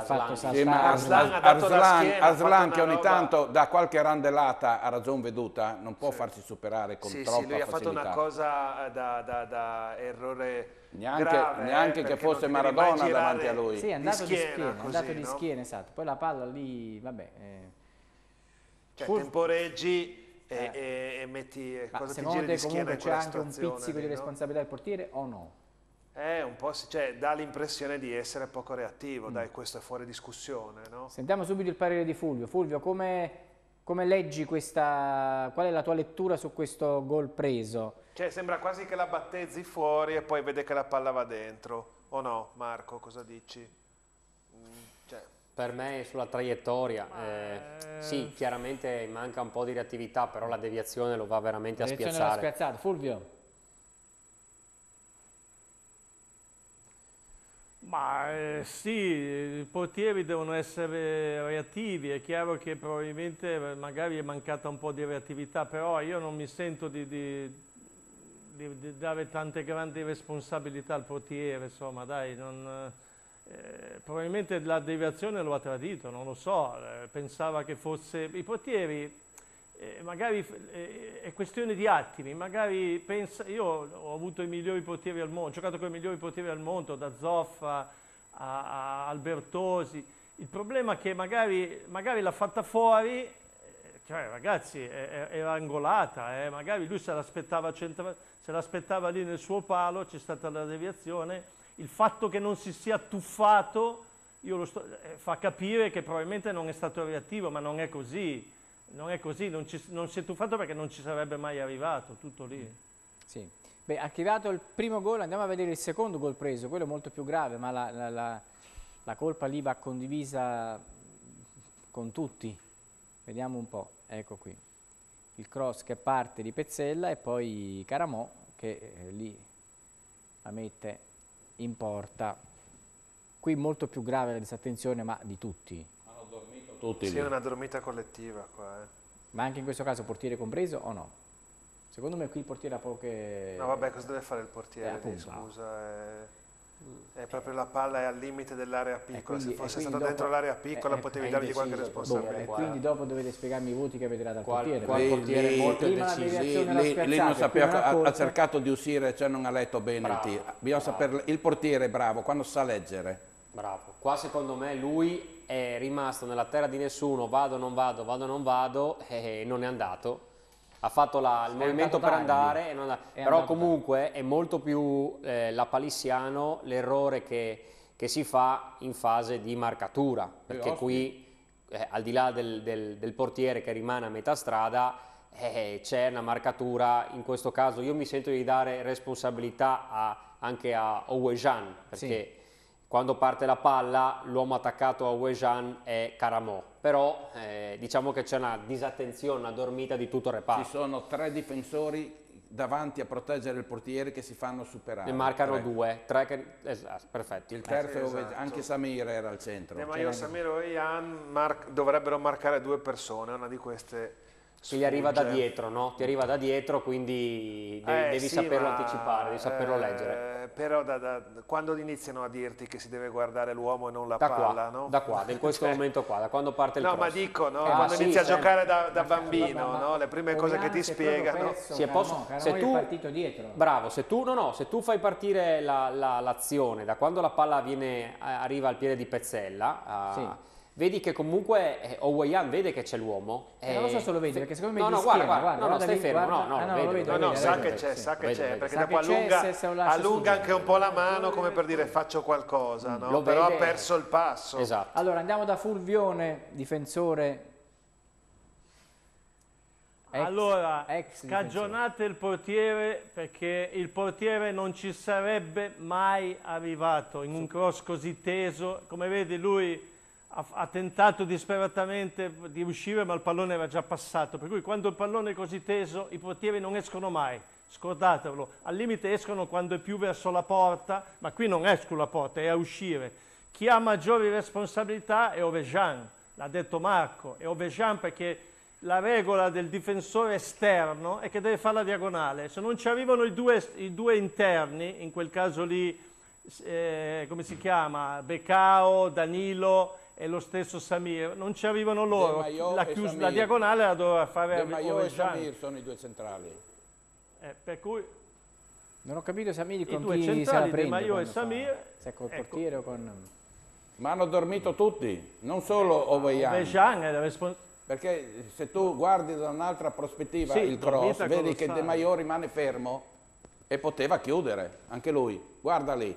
Arslan che ogni tanto da qualche randellata a ragion veduta non può farsi superare con troppa facilità. Lui ha fatto una cosa da errore neanche che fosse Maradona davanti a lui. Sì, è andato di schiena, esatto. Poi la palla lì, vabbè. Cioè temporeggi e metti cosa ti giri di schiena in quella situazione. Secondo te comunque c'è anche un pizzico di responsabilità del portiere o no? Un po', cioè, dà l'impressione di essere poco reattivo, dai, questo è fuori discussione, no? Sentiamo subito il parere di Fulvio. Fulvio, come leggi questa, qual è la tua lettura su questo gol preso? Cioè, sembra quasi che la battezzi fuori e poi vede che la palla va dentro, o no, Marco, cosa dici? Per me sulla traiettoria, sì, chiaramente manca un po' di reattività, però la deviazione lo va veramente a spiazzare. Fulvio? Ma sì, i portieri devono essere reattivi, è chiaro che probabilmente magari è mancata un po' di reattività, però io non mi sento di dare tante grandi responsabilità al portiere, insomma, dai, probabilmente la deviazione lo ha tradito, non lo so, pensava che fosse... I portieri... magari è questione di attimi, magari pensa, io ho avuto i migliori portieri al mondo, ho giocato con i migliori portieri al mondo, da Zoffa a Albertosi, il problema è che magari l'ha fatta fuori, cioè ragazzi era angolata, magari lui se l'aspettava lì nel suo palo, c'è stata la deviazione, il fatto che non si sia tuffato fa capire che probabilmente non è stato reattivo, ma non è così. Non è così, non si è tuffato perché non ci sarebbe mai arrivato, tutto lì. Sì. Beh, archiviato il primo gol, andiamo a vedere il secondo gol preso, quello è molto più grave, ma la colpa lì va condivisa con tutti. Vediamo un po', ecco qui. Il cross che parte di Pezzella e poi Caramò che lì la mette in porta. Qui molto più grave la disattenzione, ma di tutti. Sì, è una dormita collettiva qua. Ma anche in questo caso portiere compreso o no? Secondo me qui il portiere ha poche... No vabbè, cosa deve fare il portiere? Scusa, è proprio la palla è al limite dell'area piccola, se fosse stato dentro l'area piccola potevi dargli qualche responsabilità. E quindi dopo dovete spiegarmi i voti che avete dato al portiere. Qual portiere è molto indeciso. Lì non sapeva, ha cercato di uscire, cioè non ha letto bene il tiro. Bisogna sapere, il portiere è bravo, quando sa leggere. Bravo. Qua secondo me lui è rimasto nella terra di nessuno, vado, non vado, e non è andato. ha fatto il movimento per andare, però comunque è molto più la Palissiano l'errore che si fa in fase di marcatura, perché qui al di là del portiere che rimane a metà strada c'è una marcatura. In questo caso io mi sento di dare responsabilità anche a Ouejan, perché quando parte la palla l'uomo attaccato a Ouejan è Caramò, però diciamo che c'è una disattenzione, una dormita di tutto il reparto. Ci sono 3 difensori davanti a proteggere il portiere che si fanno superare. Ne marcano 2, 3 perfetto. Il terzo, anche Samir era al centro. De Maio, Samir e Ian dovrebbero marcare 2 persone, una di queste che gli arriva da dietro, no? Ti arriva da dietro, quindi devi saperlo anticipare, devi saperlo leggere. Però quando iniziano a dirti che si deve guardare l'uomo e non la palla, no? Da qua, in questo momento qua, da quando parte il cross. No, ma dico, no? Quando inizi a giocare da bambino, no? Le prime cose che ti spiegano. Se tu è partito dietro. Bravo, se tu fai partire l'azione da quando la palla arriva al piede di Pezzella, vedi che comunque Ouejan vede che c'è l'uomo. Non lo so se lo vedi, perché secondo me guarda, stai fermo, no, sa che c'è, perché dopo allunga anche un po' la mano come per dire faccio qualcosa, no? Però ha perso il passo. Esatto. Allora andiamo da Fulvione, difensore. Allora, scagionate il portiere, perché il portiere non ci sarebbe mai arrivato in un cross così teso. Come vedi, lui ha tentato disperatamente di uscire, ma il pallone era già passato, per cui quando il pallone è così teso i portieri non escono mai, scordatevelo. Al limite escono quando è più verso la porta, ma qui non è sulla porta, è a uscire. Chi ha maggiori responsabilità è Ouejan, l'ha detto Marco, è Ouejan, perché la regola del difensore esterno è che deve fare la diagonale. Se non ci arrivano i due interni, in quel caso lì, come si chiama, Becao, Danilo e lo stesso Samir, non ci arrivano loro, la diagonale la doveva fare De Maio e Samir sono i 2 centrali. Per cui non ho capito Samir con chi se la prende. De Maio e Samir, se col portiere o con... Ma hanno dormito tutti, non solo Ouejan. Perché se tu guardi da un'altra prospettiva il cross, vedi che De Maio rimane fermo e poteva chiudere, anche lui. Guarda lì.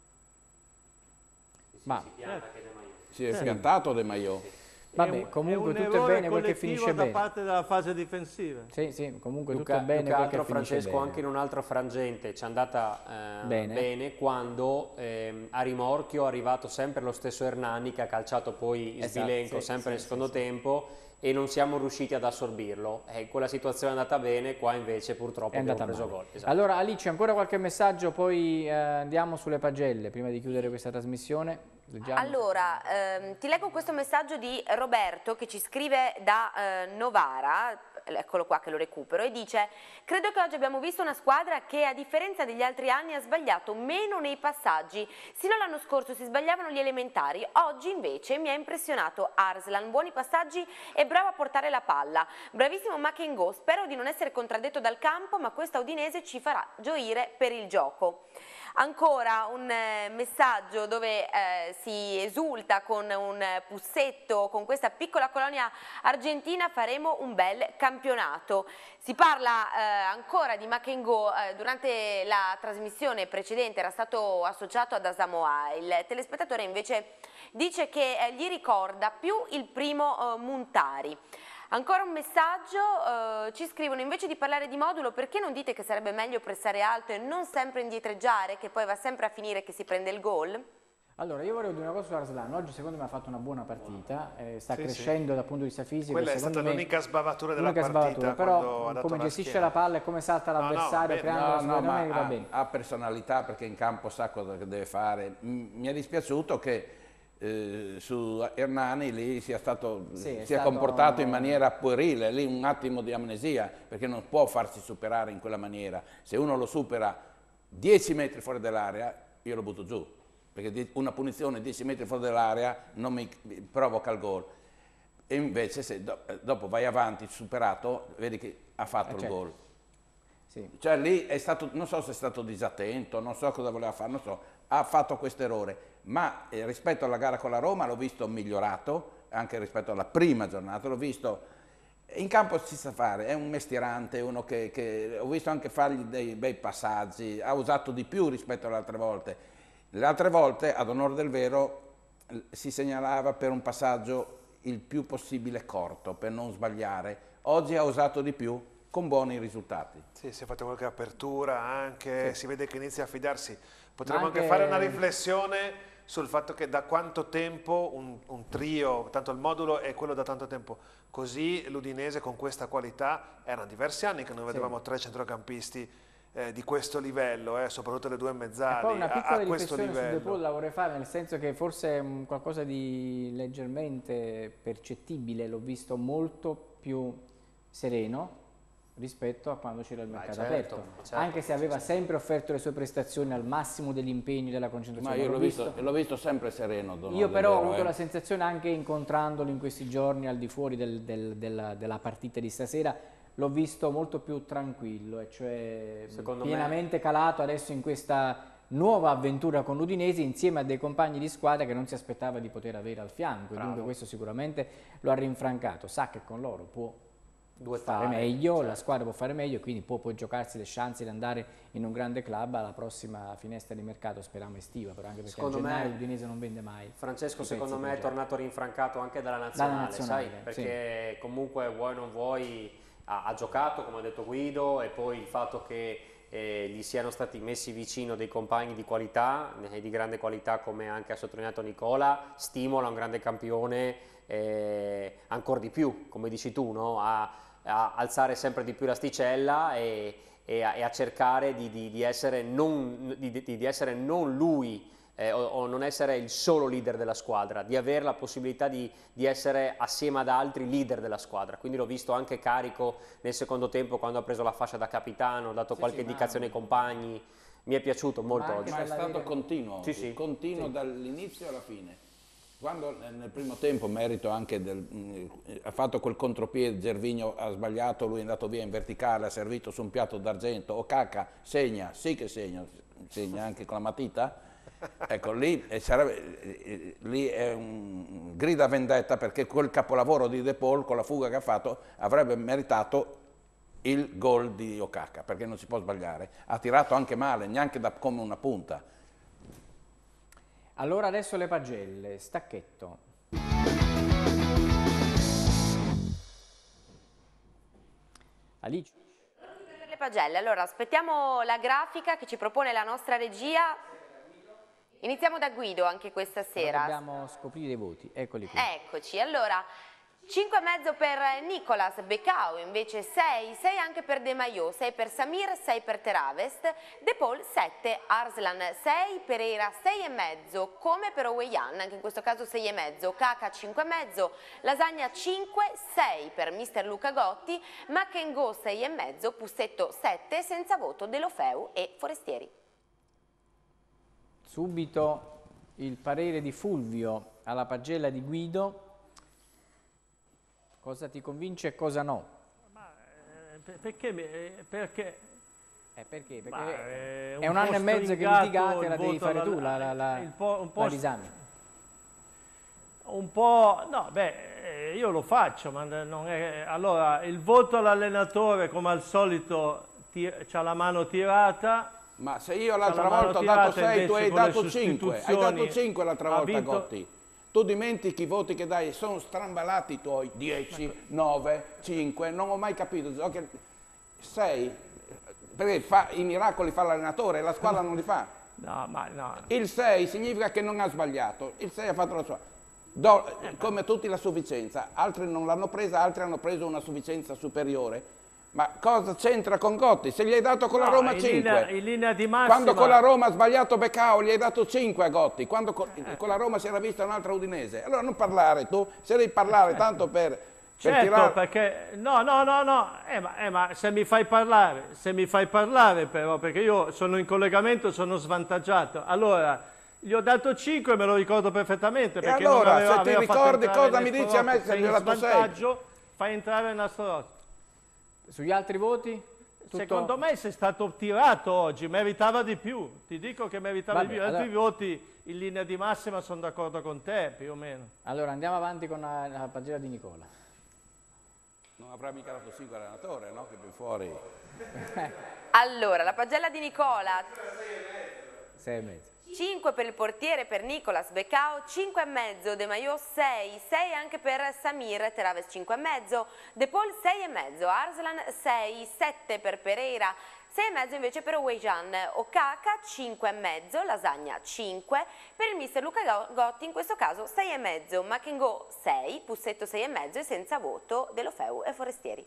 Si è schiantato De Maio. Vabbè, comunque tutto è bene quel che finisce bene. da parte della fase difensiva. Sì, comunque tutto è bene quel che finisce Francesco bene. anche in un altro frangente ci è andata bene quando a rimorchio è arrivato sempre lo stesso Hernani che ha calciato poi Svilenko sempre nel secondo tempo e non siamo riusciti ad assorbirlo. Quella situazione è andata bene, qua invece purtroppo abbiamo preso gol. Esatto. Allora Alice, ancora qualche messaggio, poi andiamo sulle pagelle prima di chiudere questa trasmissione. Leggiamo. Allora, ti leggo questo messaggio di Roberto che ci scrive da Novara, eccolo qua che lo recupero, e dice: credo che oggi abbiamo visto una squadra che a differenza degli altri anni ha sbagliato meno nei passaggi. Sino all'anno scorso si sbagliavano gli elementari, oggi invece mi ha impressionato Arslan, buoni passaggi e bravo a portare la palla. Bravissimo Makengo, spero di non essere contraddetto dal campo, ma questa Udinese ci farà gioire per il gioco. Ancora un messaggio dove si esulta con un pussetto, con questa piccola colonia argentina faremo un bel campionato. Si parla ancora di Makengo, durante la trasmissione precedente era stato associato ad Asamoah, il telespettatore invece dice che gli ricorda più il primo Muntari. Ancora un messaggio, ci scrivono: invece di parlare di modulo perché non dite che sarebbe meglio pressare alto e non sempre indietreggiare, che poi va sempre a finire che si prende il gol? Allora io volevo dire una cosa su Arslan, oggi secondo me ha fatto una buona partita, sta crescendo dal punto di vista fisico. Quella è stata l'unica sbavatura della partita, però come gestisce la palla e come salta l'avversario creando va bene. Ha personalità perché in campo sa cosa deve fare. Mi è dispiaciuto che su Hernani lì sia comportato in maniera puerile, lì un attimo di amnesia, perché non può farsi superare in quella maniera. Se uno lo supera 10 metri fuori dall'area, io lo butto giù, perché una punizione 10 metri fuori dall'area non mi provoca il gol. E invece se dopo vai avanti superato, vedi che ha fatto il gol. Cioè lì è stato, non so se è stato disattento, non so cosa voleva fare, non so, ha fatto questo errore. Ma rispetto alla gara con la Roma l'ho visto migliorato, anche rispetto alla prima giornata, l'ho visto In campo si sa fare, è un mestierante, uno che ho visto anche fargli dei bei passaggi, ha usato di più rispetto alle altre volte. Le altre volte, ad onore del vero, si segnalava per un passaggio il più possibile corto, per non sbagliare. Oggi ha usato di più, con buoni risultati. Sì, si è fatto qualche apertura anche, sì. Si vede che inizia a fidarsi. Potremmo anche fare una riflessione sul fatto che da quanto tempo un trio, tanto il modulo è quello da tanto tempo, così l'Udinese con questa qualità, erano diversi anni che non vedevamo tre centrocampisti di questo livello, soprattutto le due mezzali. E poi una piccola a questo riflessione livello. su De Paul la vorrei fare, nel senso che forse è qualcosa di leggermente percettibile, l'ho visto molto più sereno rispetto a quando c'era il mercato aperto, anche se aveva sempre offerto le sue prestazioni al massimo dell'impegno e della concentrazione. Ma io l'ho visto sempre sereno. Io però ho avuto la sensazione, anche incontrandolo in questi giorni al di fuori della partita di stasera, l'ho visto molto più tranquillo, e cioè pienamente calato adesso in questa nuova avventura con l'Udinese, insieme a dei compagni di squadra che non si aspettava di poter avere al fianco. E dunque questo sicuramente lo ha rinfrancato, sa che con loro può fare meglio, la squadra può fare meglio, quindi può giocarsi le chance di andare in un grande club alla prossima finestra di mercato, speriamo estiva, però anche perché a gennaio l'Udinese non vende mai. Francesco, secondo me è tornato rinfrancato anche dalla nazionale, sai? Perché comunque vuoi non vuoi ha giocato, come ha detto Guido, e poi il fatto che gli siano stati messi vicino dei compagni di qualità, di grande qualità, come anche ha sottolineato Nicola, stimola un grande campione ancora di più, come dici tu, no? a alzare sempre di più l'asticella e a cercare di essere non lui o non essere il solo leader della squadra, di avere la possibilità di essere assieme ad altri leader della squadra. Quindi l'ho visto anche carico nel secondo tempo, quando ha preso la fascia da capitano, ha dato qualche indicazione ai compagni. Mi è piaciuto molto oggi. Ma è stato continuo, continuo dall'inizio alla fine. Quando nel primo tempo, merito anche ha fatto quel contropiede, Gervinho ha sbagliato, lui è andato via in verticale, ha servito su un piatto d'argento, Okaka segna, sì che segna anche con la matita. Ecco, lì è un grida vendetta, perché quel capolavoro di De Paul con la fuga che ha fatto avrebbe meritato il gol di Okaka, perché non si può sbagliare. Ha tirato anche male, neanche come una punta. Allora adesso le pagelle, Stacchetto. Alice. Per le pagelle, allora aspettiamo la grafica che ci propone la nostra regia. Iniziamo da Guido anche questa sera. Allora dobbiamo scoprire i voti, eccoli qui. Eccoci, allora 5,5 per Nicolas, Becao invece 6 anche per De Maio, 6 per Samir, 6 per Teravest, De Paul 7, Arslan 6, Pereira 6,5, come per Oweyan, anche in questo caso 6,5, Kaka 5,5, Lasagna 5, 6 per Mister Luca Gotti, Mackengo 6,5, Pussetto 7, senza voto Delofeu e Forestieri. Subito il parere di Fulvio alla pagella di Guido. Cosa ti convince e cosa no? Perché? Perché è un anno e mezzo che litigate, la devi fare tu l'esame. Un po', no, io lo faccio, ma non è... Allora, il voto all'allenatore, come al solito, c'ha la mano tirata. Ma se io l'altra volta ho dato 6, tu hai dato 5. Hai dato 5 l'altra volta, Gotti. Tu dimentichi i voti che dai, sono stramballati i tuoi 10, 9, 5, non ho mai capito. 6, perché i miracoli fa l'allenatore e la squadra non li fa. No. Il 6 significa che non ha sbagliato, il 6 ha fatto la sua. Come tutti la sufficienza, altri non l'hanno presa, altri hanno preso una sufficienza superiore. Ma cosa c'entra con Gotti? Se gli hai dato con la Roma 5, in linea di massima... Quando con la Roma ha sbagliato Becao gli hai dato 5 a Gotti, quando con la Roma si era vista un'altra Udinese. Allora non parlare tu, se devi parlare tanto per tirare... perché... No, ma se mi fai parlare però, perché io sono in collegamento, sono svantaggiato. Allora, gli ho dato 5 e me lo ricordo perfettamente. E allora, se ti ricordi cosa mi dici a me se gli ho dato 6? Fai entrare Nastrozzi. Sugli altri voti? Secondo me sei stato tirato oggi, meritava di più, ti dico che meritava di più, altri voti in linea di massima sono d'accordo con te, più o meno. Allora andiamo avanti con la pagella di Nicola. Non avrà mica dato 5 allenatore, no? Che più fuori. Allora, la pagella di Nicola. 6,5. 5 per il portiere, per Nicolas Beccao, 5,5, De Maio 6, 6 anche per Samir, Teraves 5,5, De Paul 6,5, Arslan 6, 7 per Pereira, 6,5 invece per Wejan, Okaka 5,5, Lasagna 5, per il mister Luca Gotti in questo caso 6,5, Makengo 6, Pussetto 6,5 e senza voto Delofeu e Forestieri.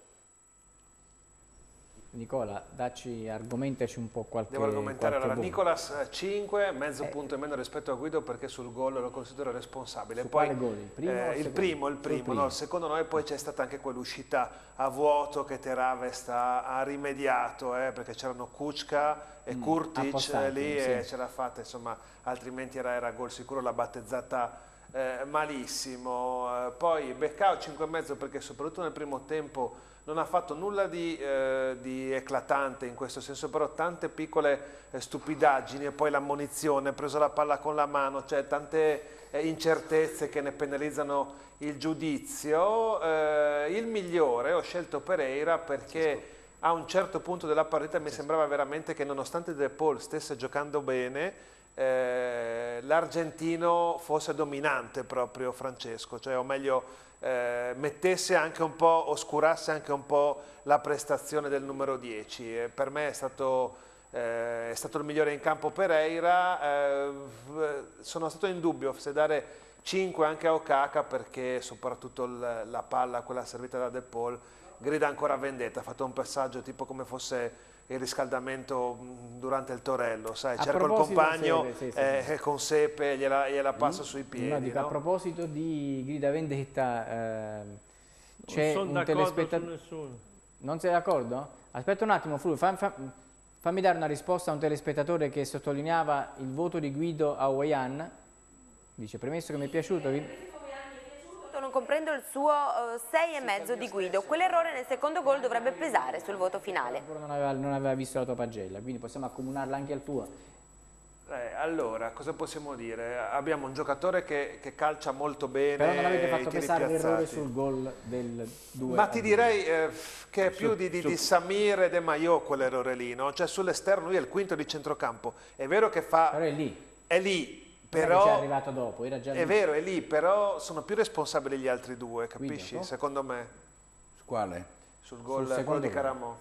Nicola, argomentaci un po' qualche... Devo argomentare, allora, voto. Nicolas 5, mezzo punto in meno rispetto a Guido perché sul gol lo considero responsabile. Su Poi, quale gol? Il primo? Il primo. No, secondo noi poi c'è stata anche quell'uscita a vuoto che Teraves ha rimediato, perché c'erano Kučka e Kurtic lì e ce l'ha fatta, insomma, altrimenti era gol sicuro, l'ha battezzata malissimo. Poi Beccao 5,5 perché soprattutto nel primo tempo non ha fatto nulla di eclatante in questo senso, però tante piccole stupidaggini e poi l'ammonizione, ha preso la palla con la mano, cioè tante incertezze che ne penalizzano il giudizio. Il migliore ho scelto Pereira perché a un certo punto della partita mi sembrava veramente che nonostante De Paul stesse giocando bene, l'argentino fosse dominante proprio Francesco, cioè o meglio mettesse anche un po', oscurasse anche un po' la prestazione del numero 10. Per me è stato il migliore in campo Pereira. Sono stato in dubbio se dare 5 anche a Okaka perché soprattutto la palla, quella servita da De Paul, grida ancora vendetta, ha fatto un passaggio tipo come fosse il riscaldamento durante il torello, sai, cerco il compagno con sepe e gliela passo sui piedi. A proposito di grida vendetta, c'è un telespettatore... Non sei d'accordo? Aspetta un attimo, Fulvio, fammi dare una risposta a un telespettatore che sottolineava il voto di Guido a Wejan. Dice, premesso che mi è piaciuto... Non comprendo il suo 6,5 di Guido, quell'errore nel secondo gol dovrebbe pesare sul voto finale. Non aveva visto la tua pagella, quindi possiamo accomunarla anche al tuo. Allora, cosa possiamo dire? Abbiamo un giocatore che calcia molto bene. Però non avete fatto pesare l'errore sul gol del 2. Ma ti direi che è più di Samir e De Maio quell'errore lì, no? Cioè sull'esterno lui è il quinto di centrocampo. È vero che fa... Però è lì. È lì. Però è arrivato dopo, era già lì. È vero, è lì, però sono più responsabili gli altri due, capisci? Quindi, secondo me. Su quale? Sul gol quello di Caramò.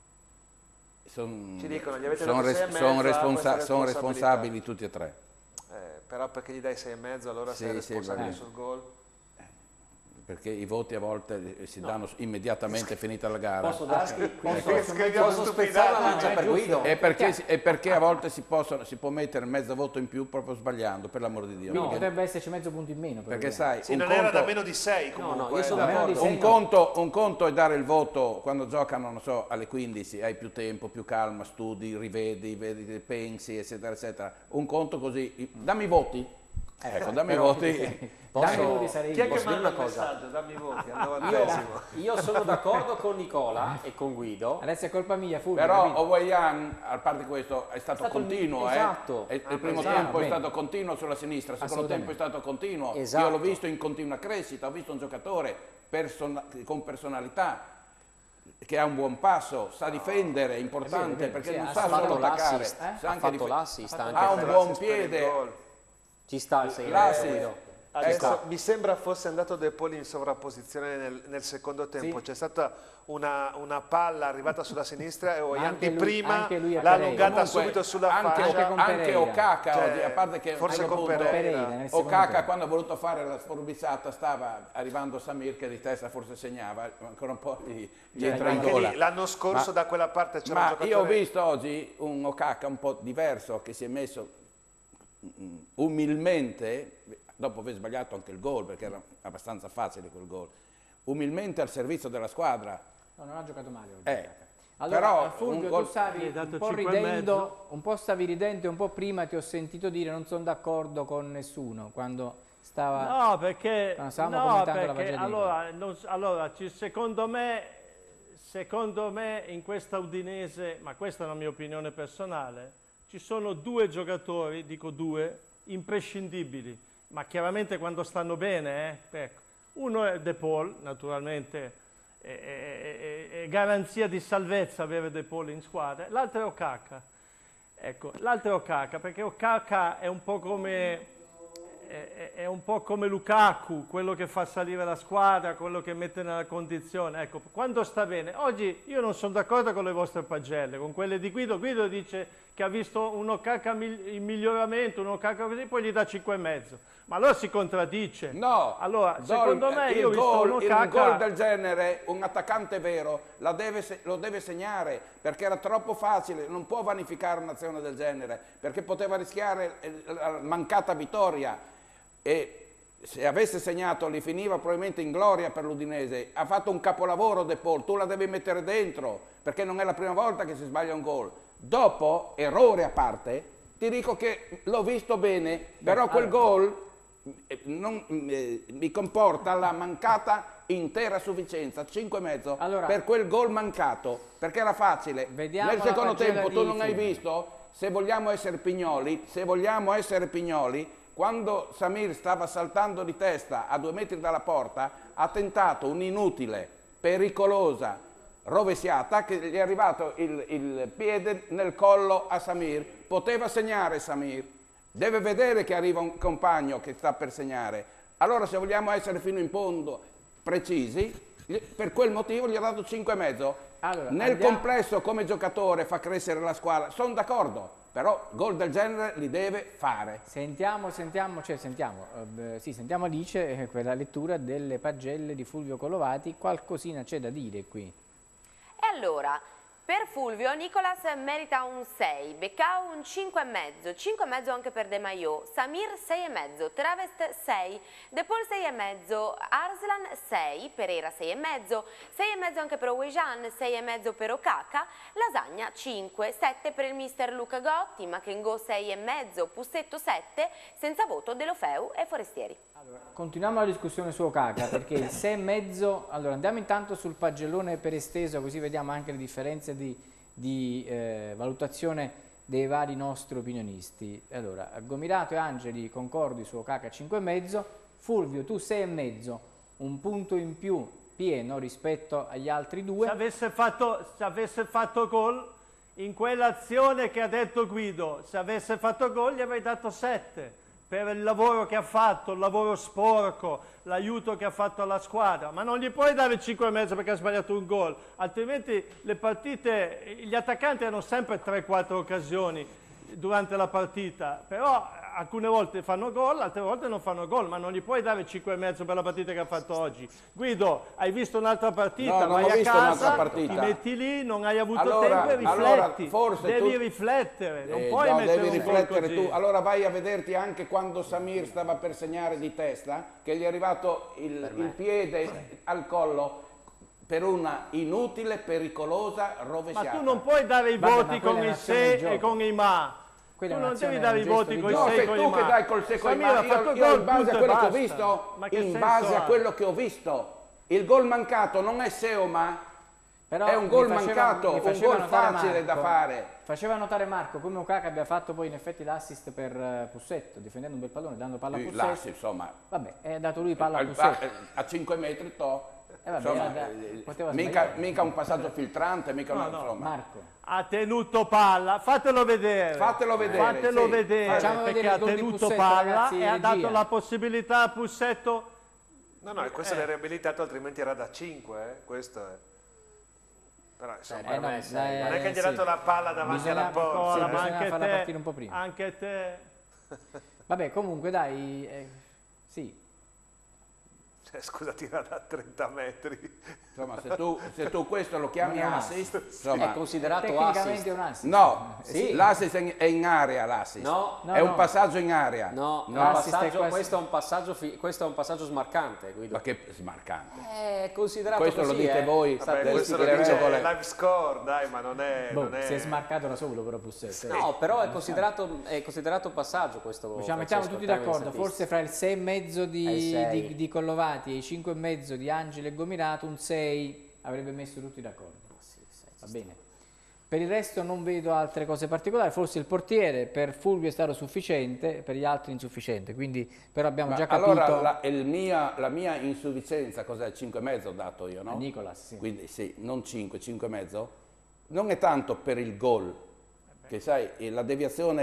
Ci dicono, gli avete sono responsabili tutti e tre. Però perché gli dai 6,5 allora sei responsabile sul gol? Perché i voti a volte si danno immediatamente finita la gara. Posso spezzare la lancia per Guido? E perché a volte si può mettere mezzo voto in più proprio sbagliando, per l'amor di Dio. Quindi potrebbe esserci mezzo punto in meno. Perché sai, non era da meno di 6 comunque. No, io sono d'accordo. Un conto è dare il voto quando giocano, non so, alle 15, hai più tempo, più calma, studi, rivedi, pensi, eccetera, eccetera. Un conto così, dammi i voti. Ecco, dammi i voti. Chi è che manda il messaggio? Dammi i voti. Io sono d'accordo con Nicola e con Guido. Adesso è colpa mia, Fulvio. Però Wejan, a parte questo, è stato continuo. Esatto. Il primo tempo è stato continuo sulla sinistra, il secondo tempo è stato continuo. Esatto. Io l'ho visto in continua crescita, ho visto un giocatore con personalità, che ha un buon passo, sa difendere, è importante, perché non sa solo attaccare. Ha fatto l'assist, ha un buon piede. Ci sta il 6. Adesso mi sembra fosse andato De Paul in sovrapposizione nel secondo tempo. C'è stata una palla arrivata sulla sinistra e Wejan di prima l'ha allungata subito sulla fascia. Anche Okaka, a parte che forse con Pereira. Okaka quando ha voluto fare la sforbizzata stava arrivando Samir che di testa forse segnava, ancora un po' gli entra in gola. L'anno scorso da quella parte c'era un giocatore... Io ho visto oggi un Okaka un po' diverso che si è messo umilmente, dopo aver sbagliato anche il gol perché era abbastanza facile quel gol, umilmente al servizio della squadra. No, non ha giocato male oggi. Allora, però Fulvio, tu stavi un po' ridendo, un po' stavi ridendo e un po' prima ti ho sentito dire non sono d'accordo con nessuno quando stava... No, perché allora secondo me in questa Udinese, ma questa è una mia opinione personale, ci sono due giocatori, dico due, imprescindibili, ma chiaramente quando stanno bene, ecco. Uno è De Paul, naturalmente, è garanzia di salvezza avere De Paul in squadra. L'altro è Okaka. Ecco, l'altro è Okaka, perché Okaka è un po' come Lukaku, quello che fa salire la squadra, quello che mette nella condizione. Ecco, quando sta bene. Oggi io non sono d'accordo con le vostre pagelle, con quelle di Guido. Guido dice che ha visto un Okaka in miglioramento, un Okaka così, poi gli dà 5,5. Ma allora si contraddice. No, allora, secondo me io ho visto un Okaka... Un gol del genere, un attaccante vero, lo deve segnare, perché era troppo facile, non può vanificare un'azione del genere, perché poteva rischiare la mancata vittoria. E se avesse segnato li finiva probabilmente in gloria per l'Udinese. Ha fatto un capolavoro De Paul, tu la devi mettere dentro, perché non è la prima volta che si sbaglia un gol. Dopo, errore a parte, ti dico che l'ho visto bene, però quel gol mi comporta la mancata intera sufficienza, 5,5 per quel gol mancato, perché era facile. Nel secondo tempo tu non hai visto, se vogliamo essere pignoli, quando Samir stava saltando di testa a 2 metri dalla porta, ha tentato un'inutile, pericolosa rovesciata che gli è arrivato il piede nel collo a Samir. Poteva segnare Samir, deve vedere che arriva un compagno che sta per segnare. Allora, se vogliamo essere fino in fondo precisi, per quel motivo gli ha dato 5,5. Allora, nel complesso, come giocatore, fa crescere la squadra, sono d'accordo. Però gol del genere li deve fare. Sentiamo Alice, quella lettura delle pagelle di Fulvio Collovati. Qualcosina c'è da dire qui. E allora, per Fulvio, Nicolas merita un 6, Beccao un 5,5, 5,5 anche per De Maio, Samir 6,5, Travest 6, De Paul 6,5, Arslan 6, Pereira 6,5, 6,5 anche per Ouejan, 6,5 per Okaka, Lasagna 5, 7 per il mister Luca Gotti, Makengo 6,5, Pussetto 7, senza voto Delofeu e Forestieri. Allora, continuiamo la discussione su Okaka, perché il 6,5, allora andiamo intanto sul pagellone per esteso, così vediamo anche le differenze di valutazione dei vari nostri opinionisti. Allora, Gomirato e Angeli concordi su Okaka 5,5, Fulvio tu 6,5, un punto in più pieno rispetto agli altri due. Se avesse fatto gol in quell'azione che ha detto Guido, se avesse fatto gol gli avrei dato 7. Per il lavoro che ha fatto, il lavoro sporco, l'aiuto che ha fatto alla squadra, ma non gli puoi dare 5,5 perché ha sbagliato un gol, altrimenti le partite, gli attaccanti hanno sempre 3-4 occasioni durante la partita, però alcune volte fanno gol, altre volte non fanno gol, ma non gli puoi dare 5,5 per la partita che ha fatto oggi. Guido, hai visto un'altra partita, no, vai a casa, ti metti lì, non hai avuto tempo e rifletti, devi riflettere, non puoi mettere devi un riflettere gol così. tu. Allora vai a vederti anche quando Samir stava per segnare di testa, che gli è arrivato il piede al collo per una inutile, pericolosa rovesciata. Ma tu non puoi dare i voti con i se e con i ma. Tu non devi dare i voti con i se e con i ma. Tu che dai col se e con i ma, io in base a quello che ho visto, in base a quello che ho visto, il gol mancato non è se o ma, però è un gol mancato, un gol facile da fare. Faceva notare Marco come Okaka abbia fatto poi in effetti l'assist per Pussetto, difendendo un bel pallone, dando palla a Pussetto. L'assist, insomma. Vabbè, ha dato lui palla a Pussetto. A 5 metri vabbè, insomma, mica un passaggio filtrante, mica insomma. Marco. Ha tenuto palla, fatelo vedere. Fatelo vedere, Facciamo perché vedere ha tenuto Pussetto, palla, ragazzi, e ha dato la possibilità a Pussetto. No, questo l'hai riabilitato, altrimenti era da 5, questo è. Però insomma, non è che gli ha dato la palla davanti alla porta. Ma anche farla partire un po' prima. Anche te. Vabbè, comunque dai, sì. Scusa, tira da 30 metri. Insomma, se tu questo lo chiami assist, insomma, è considerato tecnicamente assist. un assist. No, sì. L'assist è in area, l'assist. No, è un passaggio in area. No, questo è un passaggio smarcante, Guido. Ma che smarcante? È considerato questo così, lo dite voi. Vabbè, questo lo dice live score, dai, ma non è... Si è smarcato da solo però Pussetto. No, però è considerato passaggio questo. Ci mettiamo tutti d'accordo, forse fra il 6,5 di Collovati e i 5,5 di Angelo e Gomirato, un 6 avrebbe messo tutti d'accordo. Va bene. Per il resto non vedo altre cose particolari, forse il portiere per Fulvio è stato sufficiente, per gli altri insufficiente, quindi però abbiamo già capito... Allora la mia insufficienza cos'è? 5,5 ho dato io, no? A Nicolas, sì. Quindi sì, non 5, 5,5. Non è tanto per il gol, che sai, la deviazione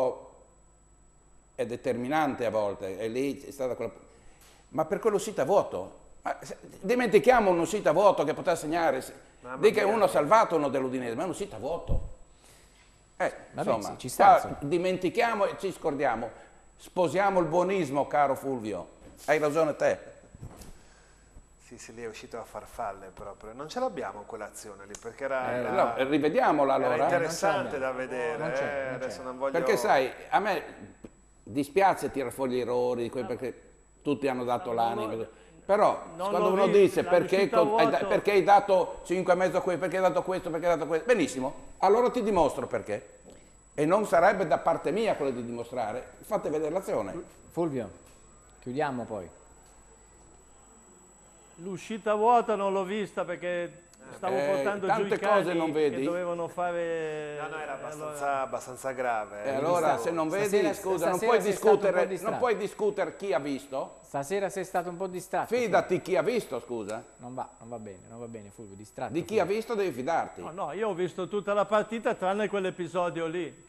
è determinante a volte, e lì è stata quella... ma per quell'uscita a vuoto. Ma dimentichiamo un'uscita a vuoto che poteva segnare... Di che uno ha salvato uno dell'Udinese, ma è un'uscita a vuoto. Insomma, sì, ci sta, dimentichiamo e ci scordiamo. Sposiamo il buonismo, caro Fulvio. Hai ragione te. Sì, lì è uscito a farfalle proprio. Non ce l'abbiamo quell'azione lì, perché era... rivediamola allora. Era interessante da vedere. Adesso non voglio... Perché sai, a me dispiace tirare fuori gli errori, perché tutti hanno dato l'anima. Però quando uno dice perché hai dato 5,5 a questo, perché hai dato questo, perché hai dato questo, benissimo, allora ti dimostro perché. E non sarebbe da parte mia quello di dimostrare, fate vedere l'azione. Fulvio, chiudiamo poi. L'uscita vuota non l'ho vista perché stavo portando giù i cani che dovevano fare... No, era abbastanza grave. Allora se non vedi, scusa, non puoi discutere chi ha visto. Stasera sei stato un po' distratto. Fidati chi ha visto, scusa. Non va bene Fulvio, distratto. Di chi ha visto devi fidarti. No, io ho visto tutta la partita tranne quell'episodio lì.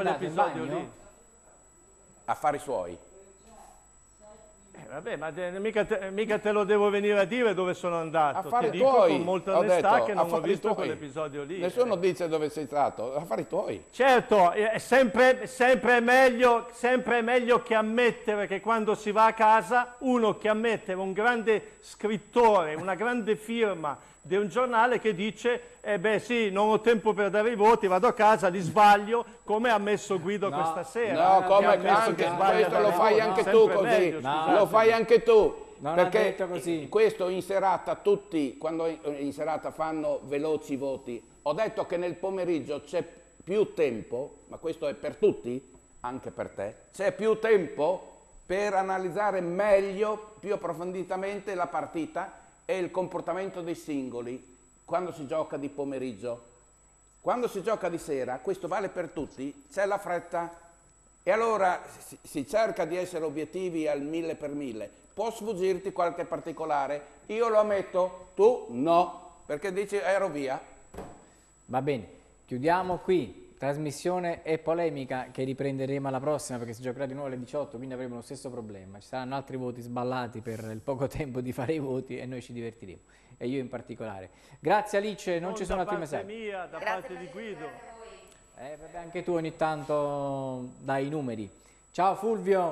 Affari suoi. Vabbè, ma mica te lo devo venire a dire dove sono andato. Affari Ti dico tuoi, con molta onestà che non ho visto quell'episodio lì. Nessuno dice dove sei stato, affari tuoi. Certo, è sempre meglio che ammettere che quando si va a casa, uno che ammette un grande scrittore, una grande firma di un giornale che dice sì, non ho tempo per dare i voti, vado a casa, li sbaglio, come ha ammesso Guido questa sera. No, come anche questo lo fai anche tu così, lo fai anche tu. Perché questo in serata tutti, quando in serata fanno veloci voti, ho detto che nel pomeriggio c'è più tempo, ma questo è per tutti, anche per te, c'è più tempo per analizzare meglio, più approfonditamente la partita e il comportamento dei singoli quando si gioca di pomeriggio. Quando si gioca di sera, questo vale per tutti, c'è la fretta e allora si cerca di essere obiettivi al 1000 per 1000. Può sfuggirti qualche particolare, io lo ammetto, tu no, perché dici ero via. Va bene, chiudiamo qui. Trasmissione e polemica che riprenderemo alla prossima perché si giocherà di nuovo alle 18, quindi avremo lo stesso problema. Ci saranno altri voti sballati per il poco tempo di fare i voti e noi ci divertiremo, e io in particolare. Grazie Alice, non ci sono altri messaggi. Mia, da parte di Guido. Vabbè, anche tu ogni tanto dai i numeri. Ciao Fulvio.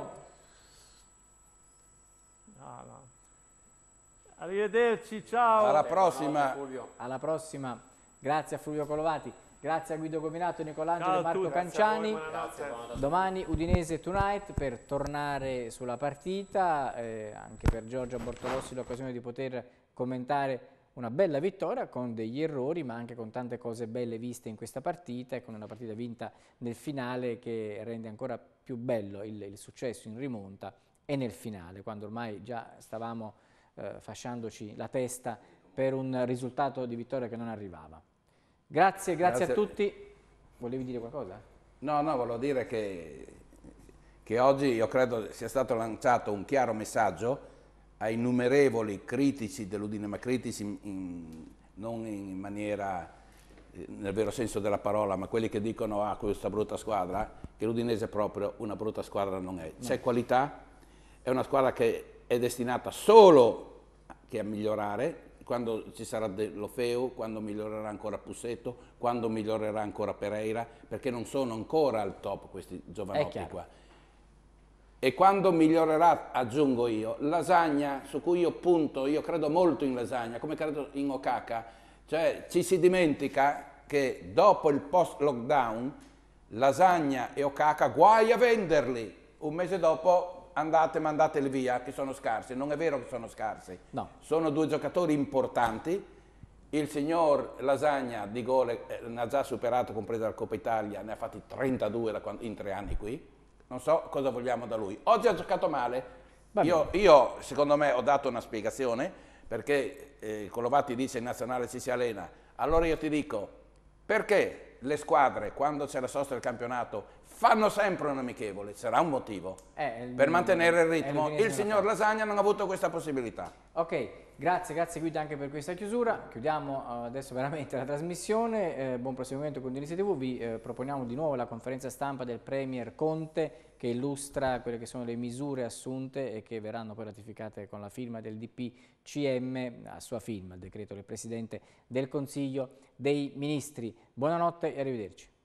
No. Arrivederci, ciao. Alla prossima. Alla prossima. Grazie a Fulvio Colovati. Grazie a Guido Cominato, Nicolangelo e Marco Canciani. Domani Udinese Tonight per tornare sulla partita, anche per Giorgio Bortolossi l'occasione di poter commentare una bella vittoria con degli errori ma anche con tante cose belle viste in questa partita e con una partita vinta nel finale che rende ancora più bello il successo in rimonta e nel finale, quando ormai già stavamo fasciandoci la testa per un risultato di vittoria che non arrivava. Grazie a tutti. Volevi dire qualcosa? No, volevo dire che oggi io credo sia stato lanciato un chiaro messaggio ai innumerevoli critici dell'Udinese, ma critici non in maniera, nel vero senso della parola, ma quelli che dicono questa brutta squadra, che l'Udinese proprio una brutta squadra non è. C'è qualità, è una squadra che è destinata solo a migliorare, quando ci sarà Deulofeu, quando migliorerà ancora Pussetto, quando migliorerà ancora Pereira, perché non sono ancora al top questi giovanotti qua. E quando migliorerà, aggiungo io, Lasagna, su cui io punto, io credo molto in Lasagna, come credo in Okaka, cioè ci si dimentica che dopo il post-lockdown Lasagna e Okaka guai a venderli, un mese dopo mandateli via che sono scarsi. Non è vero che sono scarsi, no. Sono due giocatori importanti. Il signor Lasagna di gol ne ha già superato, compresa la Coppa Italia, ne ha fatti 32 in 3 anni qui. Non so cosa vogliamo da lui. Oggi ha giocato male. Io secondo me ho dato una spiegazione, perché Colovati dice in nazionale ci si allena. Allora io ti dico, perché le squadre, quando c'è la sosta del campionato, fanno sempre un amichevole, sarà un motivo per mantenere il ritmo. Il signor Lasagna non ha avuto questa possibilità. Ok, grazie Guido anche per questa chiusura. Chiudiamo adesso veramente la trasmissione. Buon proseguimento con Denise TV. Vi proponiamo di nuovo la conferenza stampa del Premier Conte che illustra quelle che sono le misure assunte e che verranno poi ratificate con la firma del DPCM, a sua firma, il decreto del Presidente del Consiglio dei Ministri. Buonanotte e arrivederci.